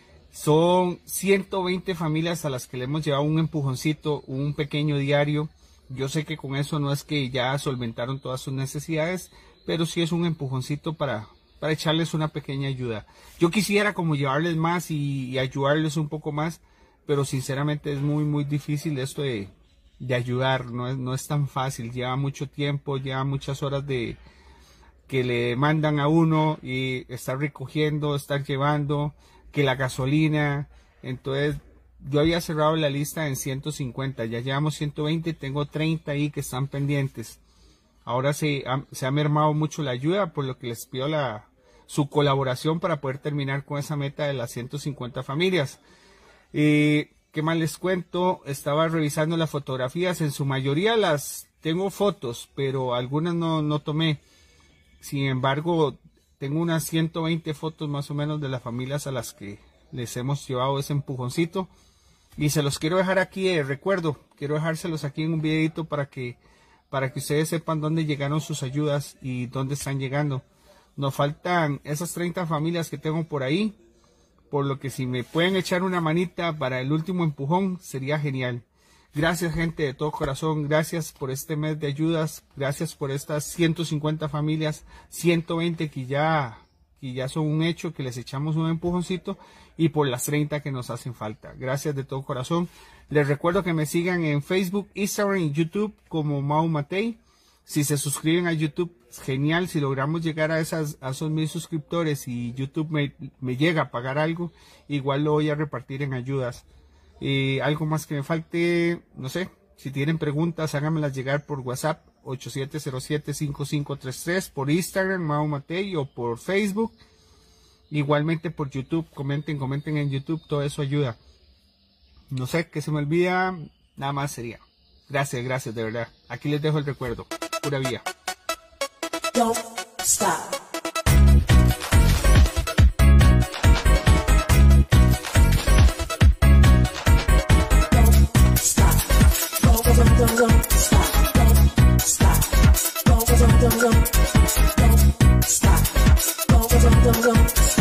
Son 120 familias a las que le hemos llevado un empujoncito, un pequeño diario. Yo sé que con eso no es que ya solventaron todas sus necesidades, pero sí es un empujoncito para echarles una pequeña ayuda. Yo quisiera como llevarles más y ayudarles un poco más, pero sinceramente es muy difícil esto de ayudar, no es tan fácil, lleva mucho tiempo, lleva muchas horas de que le mandan a uno y estar recogiendo, estar llevando, que la gasolina. Entonces yo había cerrado la lista en 150, ya llevamos 120, tengo 30 ahí que están pendientes. Ahora se ha mermado mucho la ayuda, por lo que les pido su colaboración para poder terminar con esa meta de las 150 familias. ¿Qué más les cuento? Estaba revisando las fotografías, en su mayoría las tengo fotos, pero algunas no tomé. Sin embargo, tengo unas 120 fotos más o menos de las familias a las que les hemos llevado ese empujoncito. Y se los quiero dejar aquí de recuerdo, quiero dejárselos aquí en un videito para que ustedes sepan dónde llegaron sus ayudas y dónde están llegando. Nos faltan esas 30 familias que tengo por ahí, por lo que si me pueden echar una manita para el último empujón sería genial. Gracias gente de todo corazón, gracias por este mes de ayudas, gracias por estas 150 familias, 120 que ya son un hecho, que les echamos un empujoncito, y por las 30 que nos hacen falta. Gracias de todo corazón. Les recuerdo que me sigan en Facebook, Instagram y YouTube como Mau Matei. Si se suscriben a YouTube, genial. Si logramos llegar a esos 1000 suscriptores y YouTube me llega a pagar algo, igual lo voy a repartir en ayudas. Algo más que me falte, no sé. Si tienen preguntas, háganmelas llegar por WhatsApp 8707-5533, por Instagram Mau Matei o por Facebook. Igualmente por YouTube, comenten en YouTube, todo eso ayuda. No sé, que se me olvida, nada más sería. Gracias, de verdad. Aquí les dejo el recuerdo. Pura vida. Don't stop. Don't stop.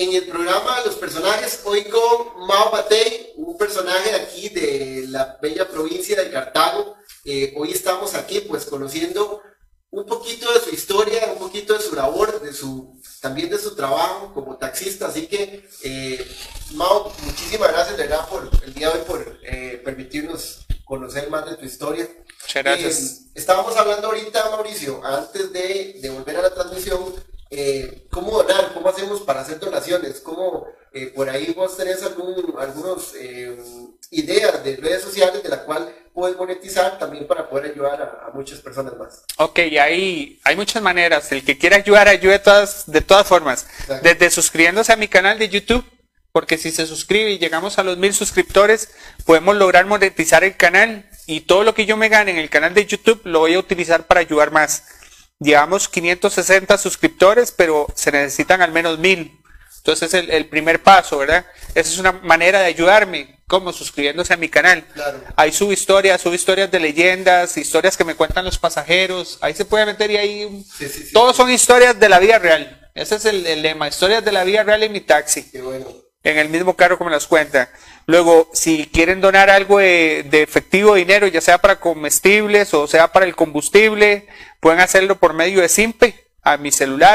en el programa Los Personajes, hoy con Mao Matei, un personaje de aquí de la bella provincia de Cartago. Hoy estamos aquí pues conociendo un poquito de su historia, un poquito de su labor, también de su trabajo como taxista. Así que, Mao, muchísimas gracias de verdad por el día de hoy, por permitirnos conocer más de tu historia. Muchas gracias. Estábamos hablando ahorita, Mauricio, antes de volver a la transmisión, cómo donar, cómo hacemos para hacer donaciones, cómo por ahí vos tenés algunos ideas de redes sociales de la cual puedes monetizar también para poder ayudar a muchas personas más. Ok, hay muchas maneras. El que quiera ayudar, ayude de todas formas. Exacto. Desde suscribiéndose a mi canal de YouTube, porque si se suscribe y llegamos a los 1000 suscriptores, podemos lograr monetizar el canal y todo lo que yo me gane en el canal de YouTube lo voy a utilizar para ayudar más. Llevamos 560 suscriptores, pero se necesitan al menos 1000. Entonces es el primer paso, ¿verdad? Esa es una manera de ayudarme, como suscribiéndose a mi canal. Claro. Ahí subo historias de leyendas, historias que me cuentan los pasajeros. Ahí se puede meter y ahí... Sí. Todos son historias de la vida real. Ese es el lema, historias de la vida real en mi taxi. Qué bueno. En el mismo carro como me las cuentan. Luego, si quieren donar algo de efectivo, dinero, ya sea para comestibles o sea para el combustible, pueden hacerlo por medio de Simpe, a mi celular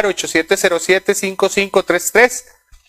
8707-5533.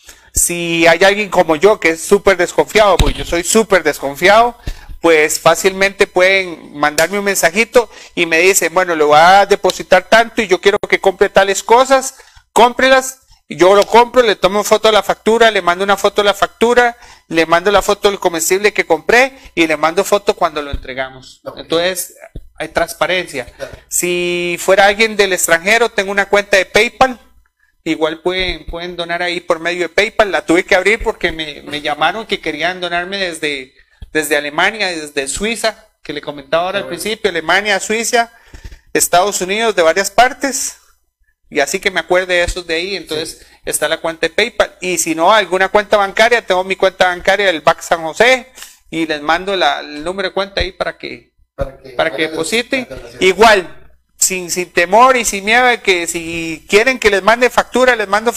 Si hay alguien como yo que es súper desconfiado, porque yo soy súper desconfiado, pues fácilmente pueden mandarme un mensajito y me dicen, bueno, le voy a depositar tanto y yo quiero que compre tales cosas, cómprelas. Yo lo compro, le tomo foto de la factura, le mando una foto de la factura, le mando la foto del comestible que compré y le mando foto cuando lo entregamos. Okay. Entonces, hay transparencia. Claro. Si fuera alguien del extranjero, tengo una cuenta de PayPal. Igual pueden donar ahí por medio de PayPal. La tuve que abrir porque me llamaron que querían donarme desde Alemania, desde Suiza, que le comentaba ahora al principio, Alemania, Suiza, Estados Unidos, de varias partes. Y así que me acuerde de esos de ahí, entonces está la cuenta de PayPal. Y si no, alguna cuenta bancaria, tengo mi cuenta bancaria del BAC San José y les mando el número de cuenta ahí para que depositen. Igual, sin temor y sin miedo de que si quieren que les mande factura, les mando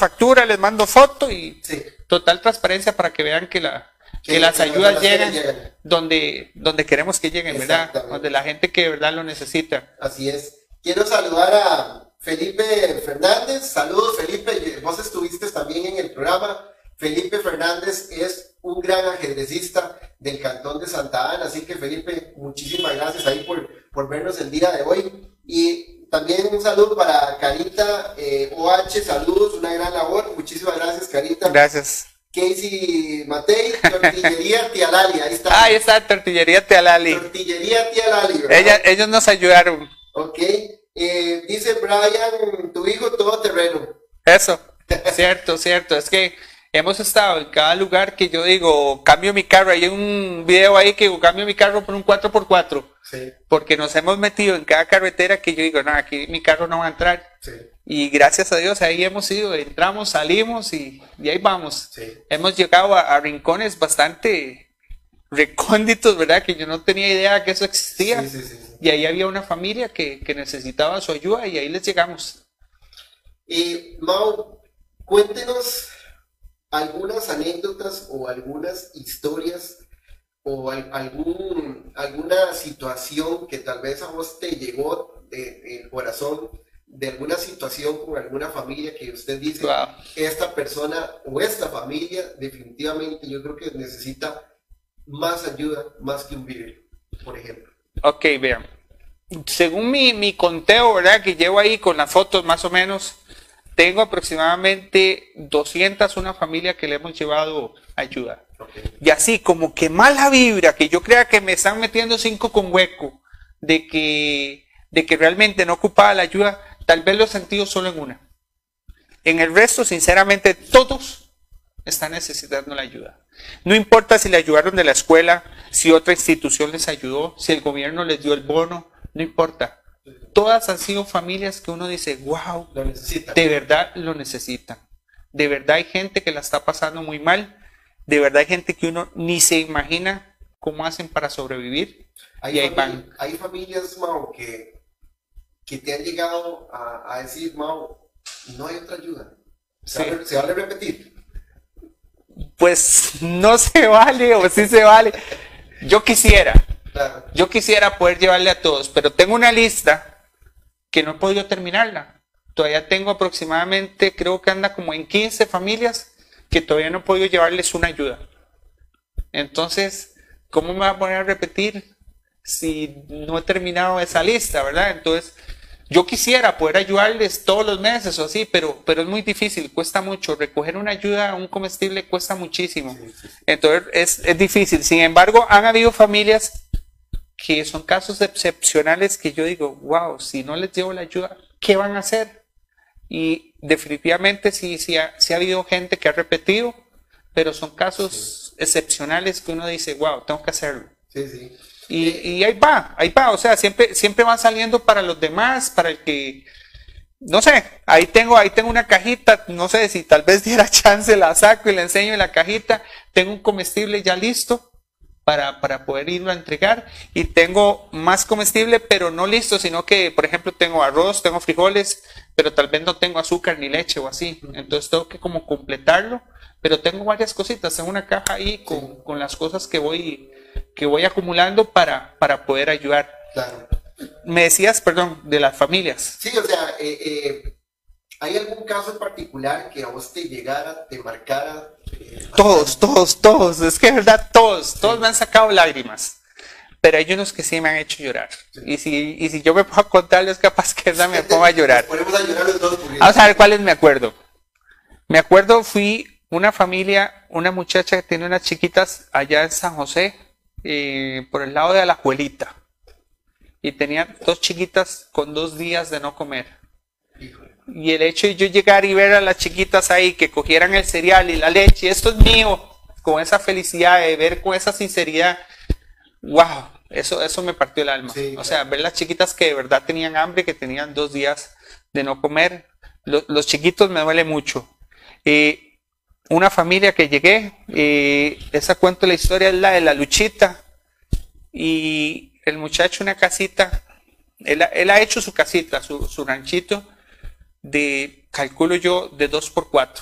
foto y total transparencia para que vean que las ayudas llegan donde queremos que lleguen, ¿verdad? Donde la gente que de verdad lo necesita. Así es. Quiero saludar a Felipe Fernández. Saludos, Felipe, vos estuviste también en el programa. Felipe Fernández es un gran ajedrecista del Cantón de Santa Ana, así que Felipe, muchísimas gracias ahí por vernos el día de hoy. Y también un saludo para Carita OH, saludos, una gran labor, muchísimas gracias, Carita. Gracias. Casey Matei, Tortillería Tía Lali, ahí está. Ahí está, Tortillería Tía Lali. Tortillería Tía Lali, ¿verdad? Ellos nos ayudaron. Ok. Dice Brian, tu hijo todoterreno. Eso, cierto. Es que hemos estado en cada lugar que yo digo, cambio mi carro. Hay un video ahí que cambio mi carro por un 4x4. Sí. Porque nos hemos metido en cada carretera que yo digo, no, aquí mi carro no va a entrar. Sí. Y gracias a Dios ahí hemos ido, entramos, salimos y ahí vamos. Sí. Hemos llegado a rincones bastante recónditos, ¿verdad? Que yo no tenía idea que eso existía. Sí. Y ahí había una familia que necesitaba su ayuda y ahí les llegamos. Mau, cuéntenos algunas anécdotas o algunas historias o alguna situación que tal vez a vos te llegó del corazón, de alguna situación con alguna familia que usted dice, wow, esta persona o esta familia definitivamente yo creo que necesita más ayuda, más que un vídeo, por ejemplo. Ok, vean. Según mi conteo, ¿verdad? Que llevo ahí con las fotos más o menos, tengo aproximadamente 200 una familia que le hemos llevado ayuda. Okay. Y así como que mala vibra, que yo crea que me están metiendo 5 con hueco, de que realmente no ocupaba la ayuda, tal vez lo he sentido solo en una. En el resto, sinceramente, todos están necesitando la ayuda. No importa si le ayudaron de la escuela, si otra institución les ayudó, si el gobierno les dio el bono, no importa. Todas han sido familias que uno dice, wow, Lo necesitan. de verdad lo necesitan. De verdad hay gente que la está pasando muy mal. De verdad hay gente que uno ni se imagina cómo hacen para sobrevivir. Y ahí van. Hay familias, Mau, que te han llegado a decir, Mau, no hay otra ayuda. Se Sí. vale repetir. pues no se vale o sí se vale. Yo quisiera poder llevarle a todos, pero tengo una lista que no he podido terminarla. Todavía tengo aproximadamente, creo que anda como en 15 familias que todavía no he podido llevarles una ayuda. Entonces, ¿cómo me voy a poner a repetir si no he terminado esa lista, verdad? Entonces, yo quisiera poder ayudarles todos los meses o así, pero es muy difícil, cuesta mucho. Recoger una ayuda, un comestible, cuesta muchísimo. Entonces, es difícil. Sin embargo, han habido familias que son casos excepcionales que yo digo, wow, si no les llevo la ayuda, ¿qué van a hacer? Y definitivamente sí ha habido gente que ha repetido, pero son casos excepcionales que uno dice, wow, tengo que hacerlo. Sí. Y ahí va, o sea, siempre va saliendo para los demás, para el que, no sé, ahí tengo una cajita, no sé si tal vez diera chance, la saco y le enseño en la cajita, tengo un comestible ya listo para poder irlo a entregar, y tengo más comestible, pero no listo, sino que, por ejemplo, tengo arroz, tengo frijoles, pero tal vez no tengo azúcar ni leche o así, entonces tengo que como completarlo, pero tengo varias cositas, tengo una caja ahí con las cosas que voy acumulando para poder ayudar. Claro. Me decías, perdón, de las familias. Sí, o sea, ¿hay algún caso en particular que a vos te llegara, te marcara? Todos, es que es verdad, todos me han sacado lágrimas, pero hay unos que sí me han hecho llorar. Sí. Y si yo me puedo contarles, capaz que me pongo a llorar. Ponemos a llorar los dos. Vamos a ver cuáles me acuerdo. Me acuerdo, fui una familia, una muchacha que tiene unas chiquitas allá en San José, por el lado de Alajuelita, y tenía 2 chiquitas con 2 días de no comer. Y el hecho de yo llegar y ver a las chiquitas ahí que cogieran el cereal y la leche, esto es mío, con esa felicidad de ver, con esa sinceridad, wow, eso me partió el alma. Sí, o sea, ver las chiquitas que de verdad tenían hambre, que tenían 2 días de no comer, los chiquitos me duele mucho. Una familia que llegué, esa cuento la historia, es la de la Luchita, y el muchacho una casita, él ha hecho su casita, su ranchito, calculo yo, de 2x4,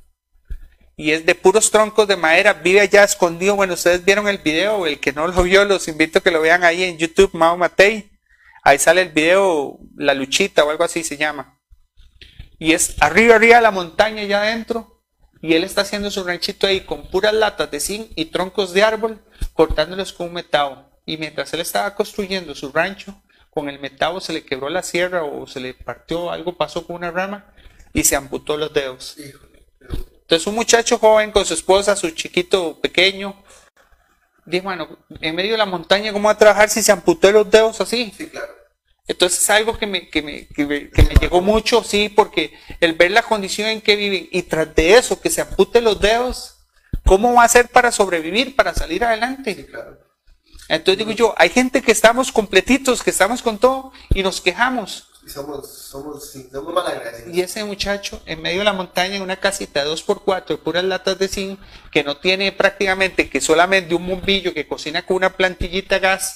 y es de puros troncos de madera, vive allá escondido. Bueno, ustedes vieron el video, el que no lo vio, los invito a que lo vean ahí en YouTube, Mau Matei, ahí sale el video, La Luchita o algo así se llama, y es arriba de la montaña allá adentro. Y él está haciendo su ranchito ahí con puras latas de zinc y troncos de árbol, cortándolos con un metao. Y mientras él estaba construyendo su rancho, con el metao se le quebró la sierra o se le partió, algo pasó con una rama y se amputó los dedos. Entonces un muchacho joven con su esposa, su chiquito pequeño, dijo, bueno, en medio de la montaña, ¿cómo va a trabajar si se amputó los dedos así? Sí, claro. Entonces es algo que me llegó mucho, sí, porque el ver la condición en que viven y tras de eso que se amputen los dedos, ¿cómo va a ser para sobrevivir, para salir adelante? Sí, claro. Entonces digo yo, hay gente que estamos completitos, que estamos con todo y nos quejamos. Y somos malagradecidos. Y ese muchacho en medio de la montaña en una casita de 2x4 de puras latas de zinc, que no tiene prácticamente que solamente un bombillo que cocina con una plantillita a gas.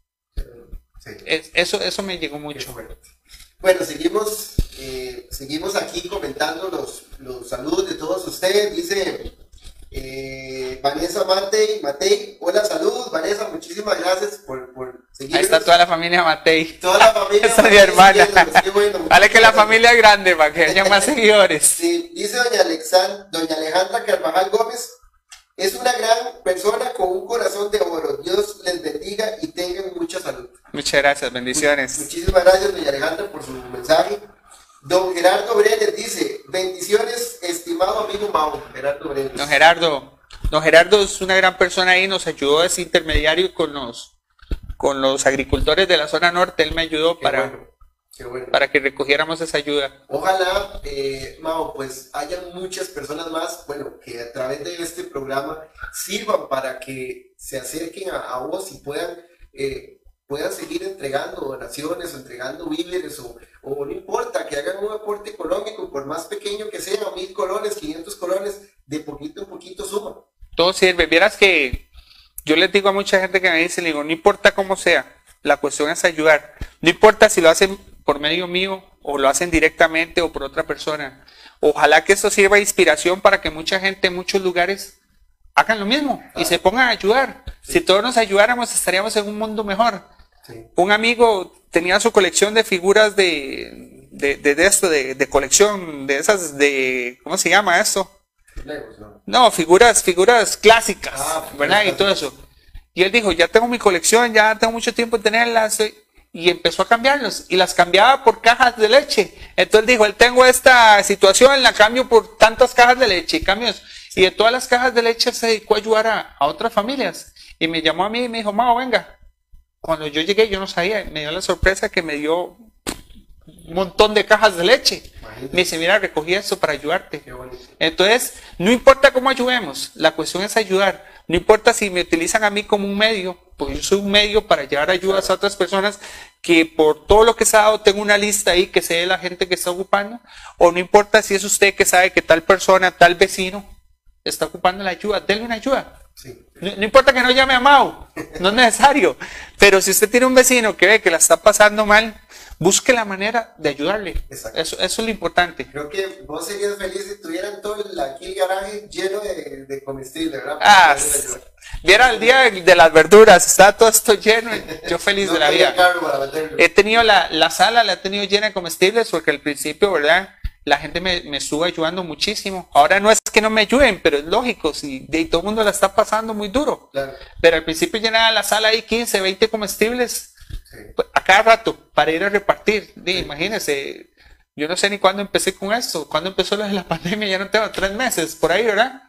Sí. Eso me llegó mucho. Bueno, seguimos aquí comentando los saludos de todos ustedes. Dice Vanessa Matei, hola, saludos Vanessa, muchísimas gracias por seguirnos. Ahí está toda la familia Matei. Toda la familia. Esa es mi hermana. Vale que la familia es grande para que haya más seguidores. Sí, dice doña Alejandra Carvajal Gómez, es una gran persona con un corazón de oro. Dios les bendiga y tengan mucha salud. Muchas gracias, bendiciones. Muchísimas gracias, doña Alejandra, por su mensaje. Don Gerardo Brenes dice, bendiciones, estimado amigo Mau. Gerardo Brenes. Don Gerardo es una gran persona ahí, nos ayudó, es intermediario con los agricultores de la zona norte. Él me ayudó para que recogiéramos esa ayuda. Ojalá, Mau, pues hayan muchas personas más, bueno, que a través de este programa sirvan para que se acerquen a vos y puedan seguir entregando donaciones, o entregando víveres, o no importa, que hagan un aporte económico, por más pequeño que sea, 1000 colones, 500 colones, de poquito en poquito suma. Todo sirve. Vieras que yo les digo a mucha gente que me dice, le digo, no importa cómo sea, la cuestión es ayudar. No importa si lo hacen por medio mío, o lo hacen directamente, o por otra persona. Ojalá que esto sirva de inspiración para que mucha gente en muchos lugares hagan lo mismo y se pongan a ayudar. Si todos nos ayudáramos, estaríamos en un mundo mejor. Un amigo tenía su colección de figuras de colección, de esas de, ¿cómo se llama esto? No, figuras clásicas, ¿verdad? Y todo eso. Y él dijo, ya tengo mi colección, ya tengo mucho tiempo en tenerlas. Y empezó a cambiarlos. Y las cambiaba por cajas de leche. Entonces dijo, él tengo esta situación, la cambio por tantas cajas de leche. Y de todas las cajas de leche se dedicó a ayudar a otras familias. Y me llamó a mí y me dijo, Mao, venga. Cuando yo llegué, yo no sabía. Me dio la sorpresa que me dio un montón de cajas de leche. Me dice, mira, recogí esto para ayudarte. Entonces, no importa cómo ayudemos, la cuestión es ayudar. No importa si me utilizan a mí como un medio, porque yo soy un medio para llevar ayudas a otras personas que por todo lo que se ha dado tengo una lista ahí que sé de la gente que está ocupando, o no importa si es usted que sabe que tal persona, tal vecino está ocupando la ayuda, denle una ayuda. No importa que no llame a Mao, no es necesario, pero si usted tiene un vecino que ve que la está pasando mal, busque la manera de ayudarle. Eso es lo importante. Creo que vos serías feliz si tuvieran todo aquí el garaje lleno de comestible, ¿verdad? Viera el día de las verduras, está todo esto lleno, yo feliz de la vida. He tenido la sala, la he tenido llena de comestibles porque al principio, ¿verdad? La gente me estuvo ayudando muchísimo. Ahora no es que no me ayuden, pero es lógico, si todo el mundo la está pasando muy duro. Claro. Pero al principio llenaba la sala ahí 15, 20 comestibles a cada rato para ir a repartir. Imagínense, yo no sé ni cuándo empecé con esto. Cuándo empezó la pandemia, ya no tengo 3 meses, por ahí, ¿verdad?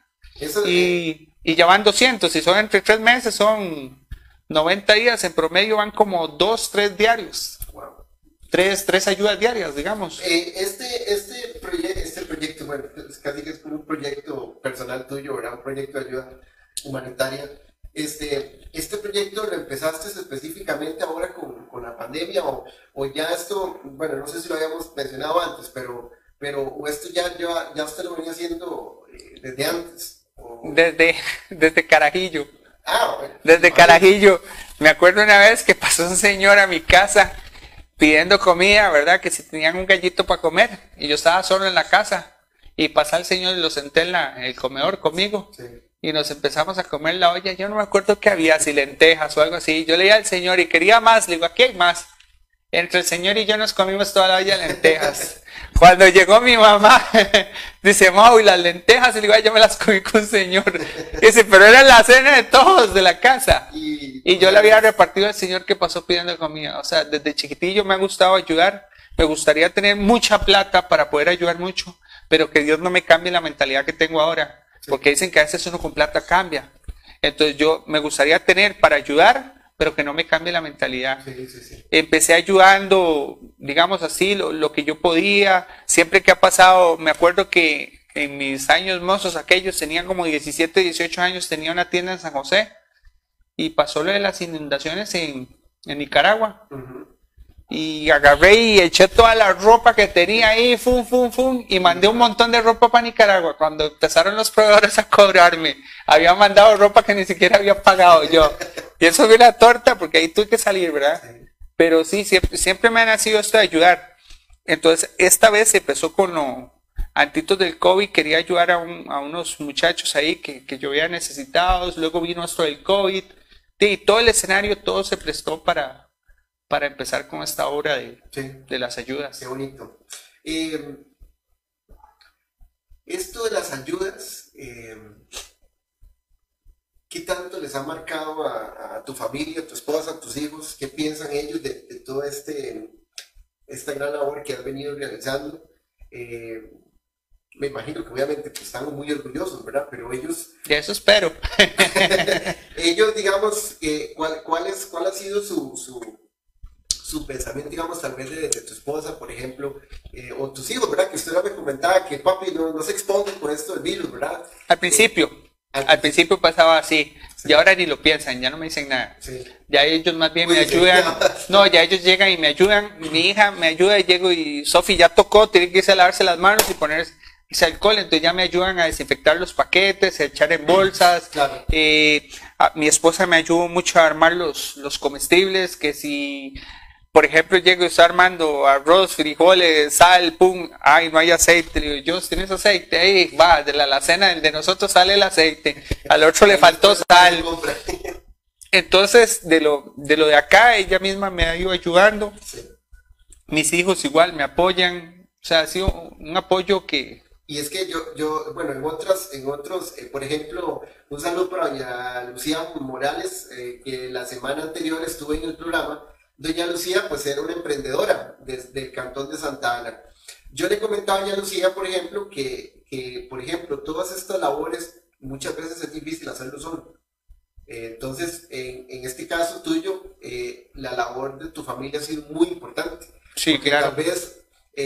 Y ya van 200, si son entre 3 meses, son 90 días, en promedio van como 2, 3 diarios. Wow. 3 ayudas diarias, digamos. Este proyecto, bueno, casi que es como un proyecto personal tuyo, ¿verdad? Un proyecto de ayuda humanitaria. Este proyecto lo empezaste específicamente ahora con la pandemia o ya esto, bueno, no sé si lo habíamos mencionado antes, pero esto ya usted lo venía haciendo desde antes. Desde Carajillo. Bueno. Desde Carajillo. Me acuerdo una vez que pasó un señor a mi casa pidiendo comida, ¿verdad? Que si tenían un gallito para comer. Y yo estaba solo en la casa. Y pasó el señor y lo senté en el comedor conmigo. Sí. Y nos empezamos a comer la olla. Yo no me acuerdo qué había, si lentejas o algo así. Yo leía al señor y quería más. Le digo, aquí hay más. Entre el señor y yo nos comimos toda la olla de lentejas. Cuando llegó mi mamá, dice, Mau, ¿y las lentejas? Y le digo, yo me las comí con un señor. Dice, pero era la cena de todos de la casa. Y yo le había repartido al señor que pasó pidiendo comida. O sea, desde chiquitillo me ha gustado ayudar. Me gustaría tener mucha plata para poder ayudar mucho, pero que Dios no me cambie la mentalidad que tengo ahora. Porque dicen que a veces uno con plata cambia. Entonces yo me gustaría tener para ayudar, pero que no me cambie la mentalidad. Sí. Empecé ayudando, digamos así, lo que yo podía. Siempre que ha pasado, me acuerdo que en mis años mozos, aquellos tenían como 17, 18 años, tenía una tienda en San José y pasó lo de las inundaciones en Nicaragua. Y agarré y eché toda la ropa que tenía ahí, y mandé un montón de ropa para Nicaragua. Cuando empezaron los proveedores a cobrarme, había mandado ropa que ni siquiera había pagado yo. Y eso fue la torta porque ahí tuve que salir, ¿verdad? Sí. Pero sí, siempre me ha nacido esto de ayudar. Entonces, esta vez empezó con lo antitos del COVID, quería ayudar a unos muchachos ahí que yo veía necesitados. Luego vino esto del COVID. Y todo el escenario, todo se prestó para empezar con esta obra de las ayudas. Qué bonito. Esto de las ayudas, ¿qué tanto les ha marcado a tu familia, a tu esposa, a tus hijos? ¿Qué piensan ellos de todo esta gran labor que has venido realizando? Me imagino que obviamente pues, están muy orgullosos, ¿verdad? Pero ellos... Y eso espero. Ellos, digamos, ¿cuál ha sido su pensamiento, digamos, tal vez de tu esposa, por ejemplo, o tus hijos, ¿verdad? Que usted me comentaba que papi no se exponga con esto del virus, ¿verdad? Al principio pasaba así, sí. Y ahora ni lo piensan, ya no me dicen nada. Sí. Ya ellos más bien me ayudan. No, ya ellos llegan y me ayudan. Mi hija me ayuda y llego y Sofi ya tocó, tiene que irse a lavarse las manos y ponerse alcohol, entonces ya me ayudan a desinfectar los paquetes, a echar en bolsas. Claro. Mi esposa me ayudó mucho a armar los comestibles, que si por ejemplo, llego y estoy armando arroz, frijoles, sal, pum, ay, no hay aceite. Le digo, yo, ¿tienes aceite? Ahí va, de la alacena de nosotros sale el aceite. Al otro le faltó sal. Entonces, de lo de acá, ella misma me ha ido ayudando. Sí. Mis hijos igual me apoyan. O sea, ha sido un apoyo que... Y es que yo bueno, en otros, por ejemplo, un saludo para doña Lucía Morales, que la semana anterior estuve en el programa. Doña Lucía, pues era una emprendedora desde el cantón de Santa Ana. Yo le comentaba a doña Lucía, por ejemplo, que por ejemplo, todas estas labores muchas veces es difícil hacerlo solo. Entonces, en este caso tuyo, la labor de tu familia ha sido muy importante. Sí, porque claro. Tal vez,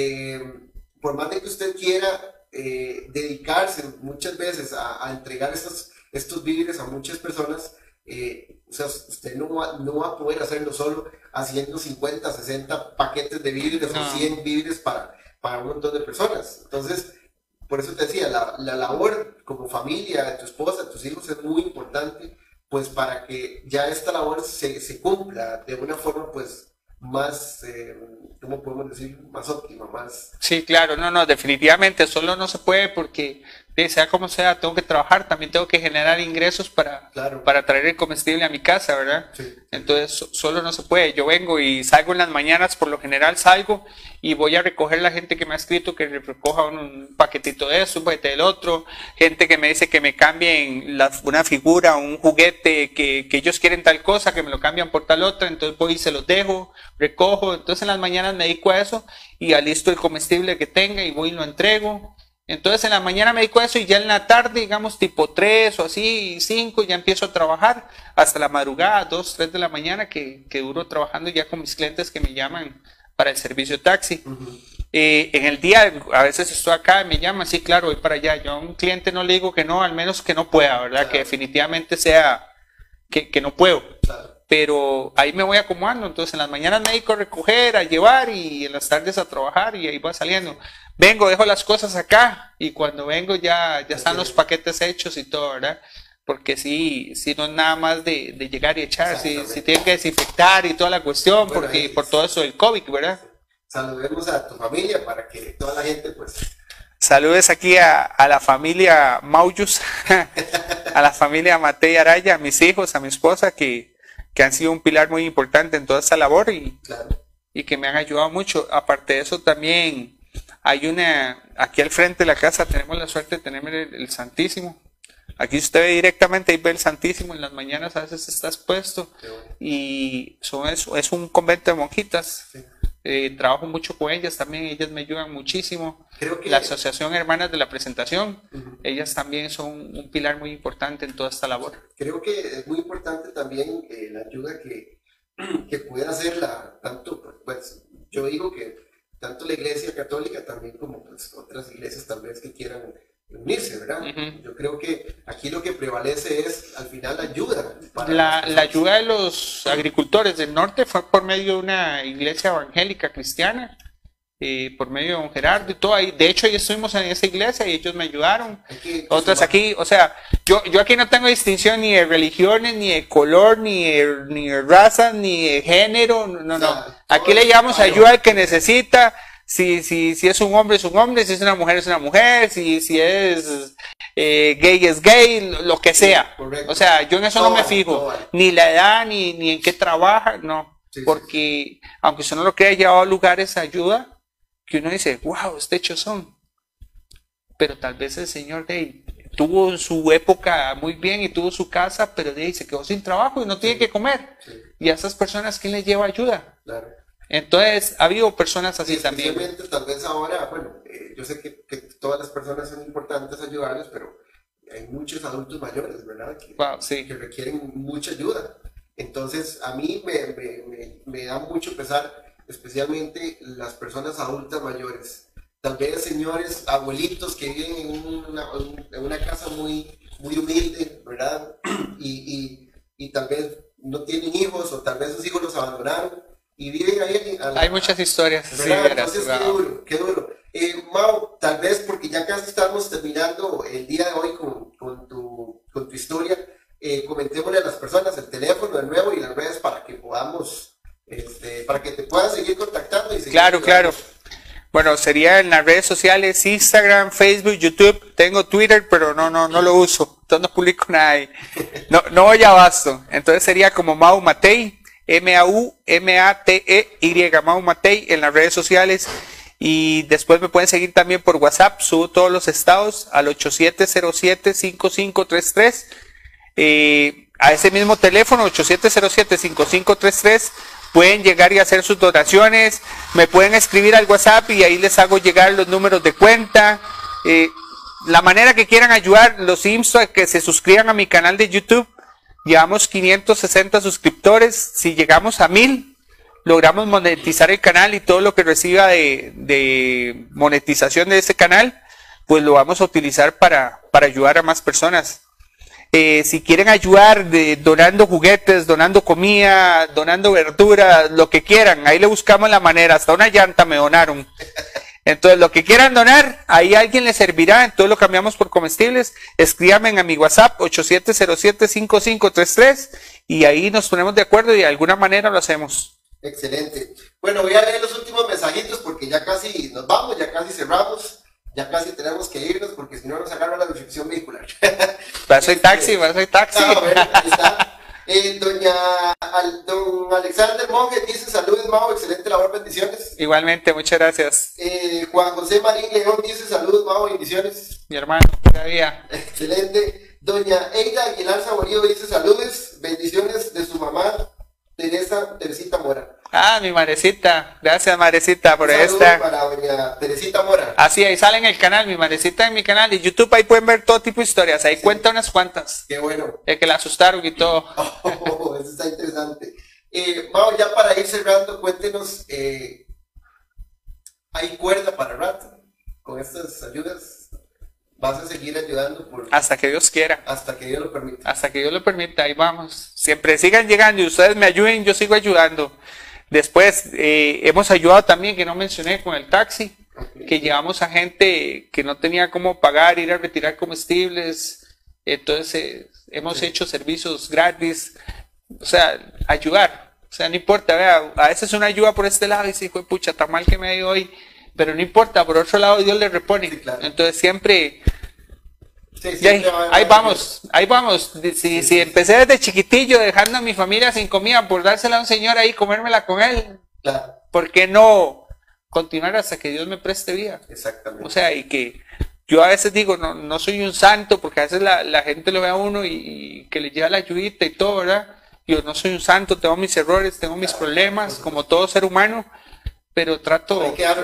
por más de que usted quiera dedicarse muchas veces a entregar estos víveres a muchas personas, o sea, usted no va a poder hacerlo solo haciendo 50, 60 paquetes de víveres o 100 víveres para un montón de personas. Entonces, por eso te decía, la labor como familia, de tu esposa, de tus hijos es muy importante, pues para que ya esta labor se cumpla de una forma pues más, ¿cómo podemos decir? Más óptima, más... Sí, claro, no, definitivamente solo no se puede porque sea como sea, tengo que trabajar, también tengo que generar ingresos para traer el comestible a mi casa, ¿verdad? Sí. Entonces solo no se puede. Yo vengo y salgo en las mañanas, por lo general salgo y voy a recoger la gente que me ha escrito que recoja un paquetito de eso, un paquete del otro, gente que me dice que me cambien una figura, un juguete, que ellos quieren tal cosa, que me lo cambian por tal otra, entonces voy y se los dejo, recojo, entonces en las mañanas me dedico a eso y alisto el comestible que tenga y voy y lo entrego. Entonces en la mañana me dedico a eso y ya en la tarde, digamos tipo 3 o así, 5, ya empiezo a trabajar hasta la madrugada, 2, 3 de la mañana que duro trabajando ya con mis clientes que me llaman para el servicio taxi. En el día, a veces estoy acá y me llaman, sí, claro, voy para allá. Yo a un cliente no le digo que no, al menos que no pueda, ¿verdad? Claro. Que definitivamente sea que no puedo. Claro. Pero ahí me voy acomodando, entonces en las mañanas me dedico a recoger, a llevar y en las tardes a trabajar y ahí va saliendo. Vengo, dejo las cosas acá y cuando vengo ya están los paquetes hechos y todo, ¿verdad? Porque si no es nada más de llegar y echar, si tienen que desinfectar y toda la cuestión, bueno, porque por todo eso del COVID, ¿verdad? Saludemos a tu familia para que toda la gente pues... Saludes aquí a la familia Mauyus, a la familia Matei Araya, a mis hijos, a mi esposa que han sido un pilar muy importante en toda esta labor y que me han ayudado mucho. Aparte de eso también hay aquí al frente de la casa tenemos la suerte de tener el Santísimo. Aquí usted ve directamente, ahí ve el Santísimo, en las mañanas a veces está expuesto y es un convento de monjitas. Sí. Trabajo mucho con ellas también, ellas me ayudan muchísimo. Creo que la Asociación Hermanas de la Presentación, ellas también son un pilar muy importante en toda esta labor. Creo que es muy importante también la ayuda que puede hacer tanto, pues yo digo que tanto la Iglesia Católica también como pues, otras iglesias tal vez que quieran unirse, ¿verdad? Yo creo que aquí lo que prevalece es al final la ayuda. La ayuda de los agricultores del norte fue por medio de una iglesia evangélica cristiana, por medio de don Gerardo y todo ahí. De hecho, ahí estuvimos en esa iglesia y ellos me ayudaron. Otras aquí, o sea, yo aquí no tengo distinción ni de religiones, ni de color, ni de raza, ni de género, no. Aquí le llamamos ayuda al que necesita. Si es un hombre, es un hombre, si es una mujer, es una mujer, si es gay, es gay, lo que sea. O sea, yo en eso no me fijo, ni la edad, ni en qué trabaja, no. Porque, aunque usted no lo crea, he llevado a lugares ayuda que uno dice, wow, este chozón. Pero tal vez el señor gay tuvo su época muy bien y tuvo su casa, pero de ahí se quedó sin trabajo y no tiene que comer. Y a esas personas, ¿quién les lleva ayuda? Claro. Entonces, ha habido personas así también. Tal vez ahora, bueno, yo sé que todas las personas son importantes ayudarles, pero hay muchos adultos mayores, ¿verdad? Que requieren mucha ayuda. Entonces, a mí me da mucho pesar, especialmente las personas adultas mayores. Tal vez señores, abuelitos que viven en una casa muy, muy humilde, ¿verdad? Y tal vez no tienen hijos o tal vez sus hijos los abandonaron. Y viven ahí hay muchas historias, sí, entonces qué duro. Mau, tal vez porque ya casi estamos terminando el día de hoy con tu historia, comentémosle a las personas el teléfono de nuevo y las redes para que podamos, para que te puedan claro. Bueno, sería en las redes sociales, Instagram, Facebook, YouTube. Tengo Twitter, pero no lo uso. Entonces no publico nada ahí. No voy a abasto. Entonces sería como Mau Matei, MAUMATEY, Mau Matei en las redes sociales. Y después me pueden seguir también por WhatsApp. Subo todos los estados al 8707-5533. A ese mismo teléfono, 8707-5533. Pueden llegar y hacer sus donaciones, me pueden escribir al WhatsApp y ahí les hago llegar los números de cuenta. La manera que quieran ayudar, los insto a que se suscriban a mi canal de YouTube. Llevamos 560 suscriptores. Si llegamos a 1000, logramos monetizar el canal y todo lo que reciba de monetización de ese canal, pues lo vamos a utilizar para ayudar a más personas. Si quieren ayudar donando juguetes, donando comida, donando verdura, lo que quieran, ahí le buscamos la manera. Hasta una llanta me donaron. Entonces, lo que quieran donar, ahí alguien les servirá. Entonces lo cambiamos por comestibles. Escríbanme a mi WhatsApp 8707-5533 y ahí nos ponemos de acuerdo y de alguna manera lo hacemos. Excelente. Bueno, voy a leer los últimos mensajitos porque ya casi nos vamos, ya casi cerramos. Ya casi tenemos que irnos porque si no nos agarra la restricción vehicular. Soy taxi. Bueno, ahí está. Don Alexander Monge dice: saludos, Mau, excelente labor, bendiciones. Igualmente, muchas gracias. Juan José Marín León dice: saludos, Mau, bendiciones. Mi hermano, todavía. Excelente. Doña Eida Aguilar Saborío dice: saludos, bendiciones de su mamá, Teresita Mora. Ah, mi madrecita. Gracias, madrecita, por Saludos esta. para doña Teresita Mora. Así, ahí sale en el canal, mi madrecita en mi canal. Y YouTube, ahí pueden ver todo tipo de historias. Ahí cuenta unas cuantas. Qué bueno. El que la asustaron y todo. Oh, eso está interesante. Vamos ya para ir cerrando, cuéntenos, ¿hay cuerda para rato con estas ayudas? ¿Vas a seguir ayudando? Hasta que Dios quiera. Hasta que Dios lo permita. Hasta que Dios lo permita, ahí vamos. Siempre sigan llegando y ustedes me ayuden, yo sigo ayudando. Después hemos ayudado también, que no mencioné, con el taxi, que llevamos a gente que no tenía cómo pagar, ir a retirar comestibles. Entonces hemos hecho servicios gratis, o sea, ayudar. O sea, no importa, vea, a veces una ayuda por este lado y dice, hijo, pucha, tan mal que me ha ido hoy. Pero no importa, por otro lado Dios le repone. Sí, claro. Entonces siempre... Sí, ahí vamos. Si empecé desde chiquitillo dejando a mi familia sin comida por dársela a un señor ahí, comérmela con él, claro. ¿Por qué no continuar hasta que Dios me preste vida? Exactamente. O sea, y que yo a veces digo, no soy un santo, porque a veces la gente lo ve a uno y que le lleva la ayudita y todo, ¿verdad? Yo no soy un santo, tengo mis errores, tengo mis problemas, como todo ser humano, pero trato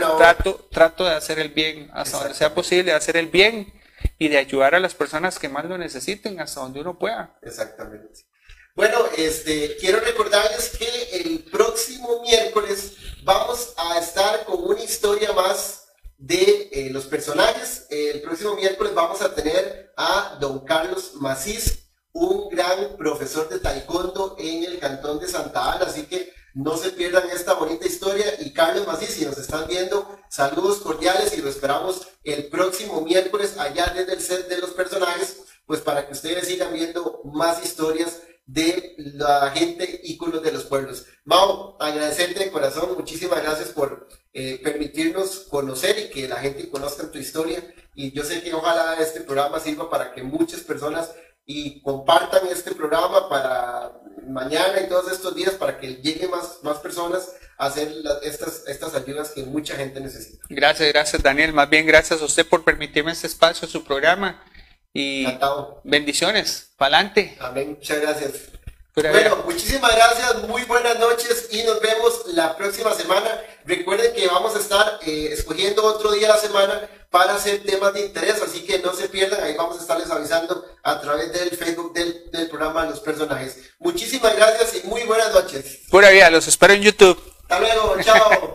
de hacer el bien, hasta donde sea posible, de hacer el bien y de ayudar a las personas que más lo necesiten hasta donde uno pueda. Exactamente. Bueno, quiero recordarles que el próximo miércoles vamos a estar con una historia más de los personajes. El próximo miércoles vamos a tener a don Carlos Macís, un gran profesor de taekwondo en el cantón de Santa Ana, así que no se pierdan esta bonita historia. Y Carlos Macís, si nos están viendo, saludos cordiales y lo esperamos el próximo miércoles allá desde el set de los personajes, pues para que ustedes sigan viendo más historias de la gente íconos de los pueblos. Mau, agradecerte de corazón, muchísimas gracias por permitirnos conocer y que la gente conozca tu historia, y yo sé que ojalá este programa sirva para que muchas personas y compartan este programa para mañana y todos estos días, para que lleguen más personas a hacer estas ayudas que mucha gente necesita. Gracias Daniel, más bien gracias a usted por permitirme este espacio en su programa y encantado. Bendiciones, para adelante. Amén, muchas gracias. Bueno, muchísimas gracias, muy buenas noches y nos vemos la próxima semana. Recuerden que vamos a estar escogiendo otro día a la semana para hacer temas de interés, así que no se pierdan, ahí vamos a estarles avisando a través del Facebook del programa Los Personajes. Muchísimas gracias y muy buenas noches. Pura vida, los espero en YouTube. Hasta luego, chao.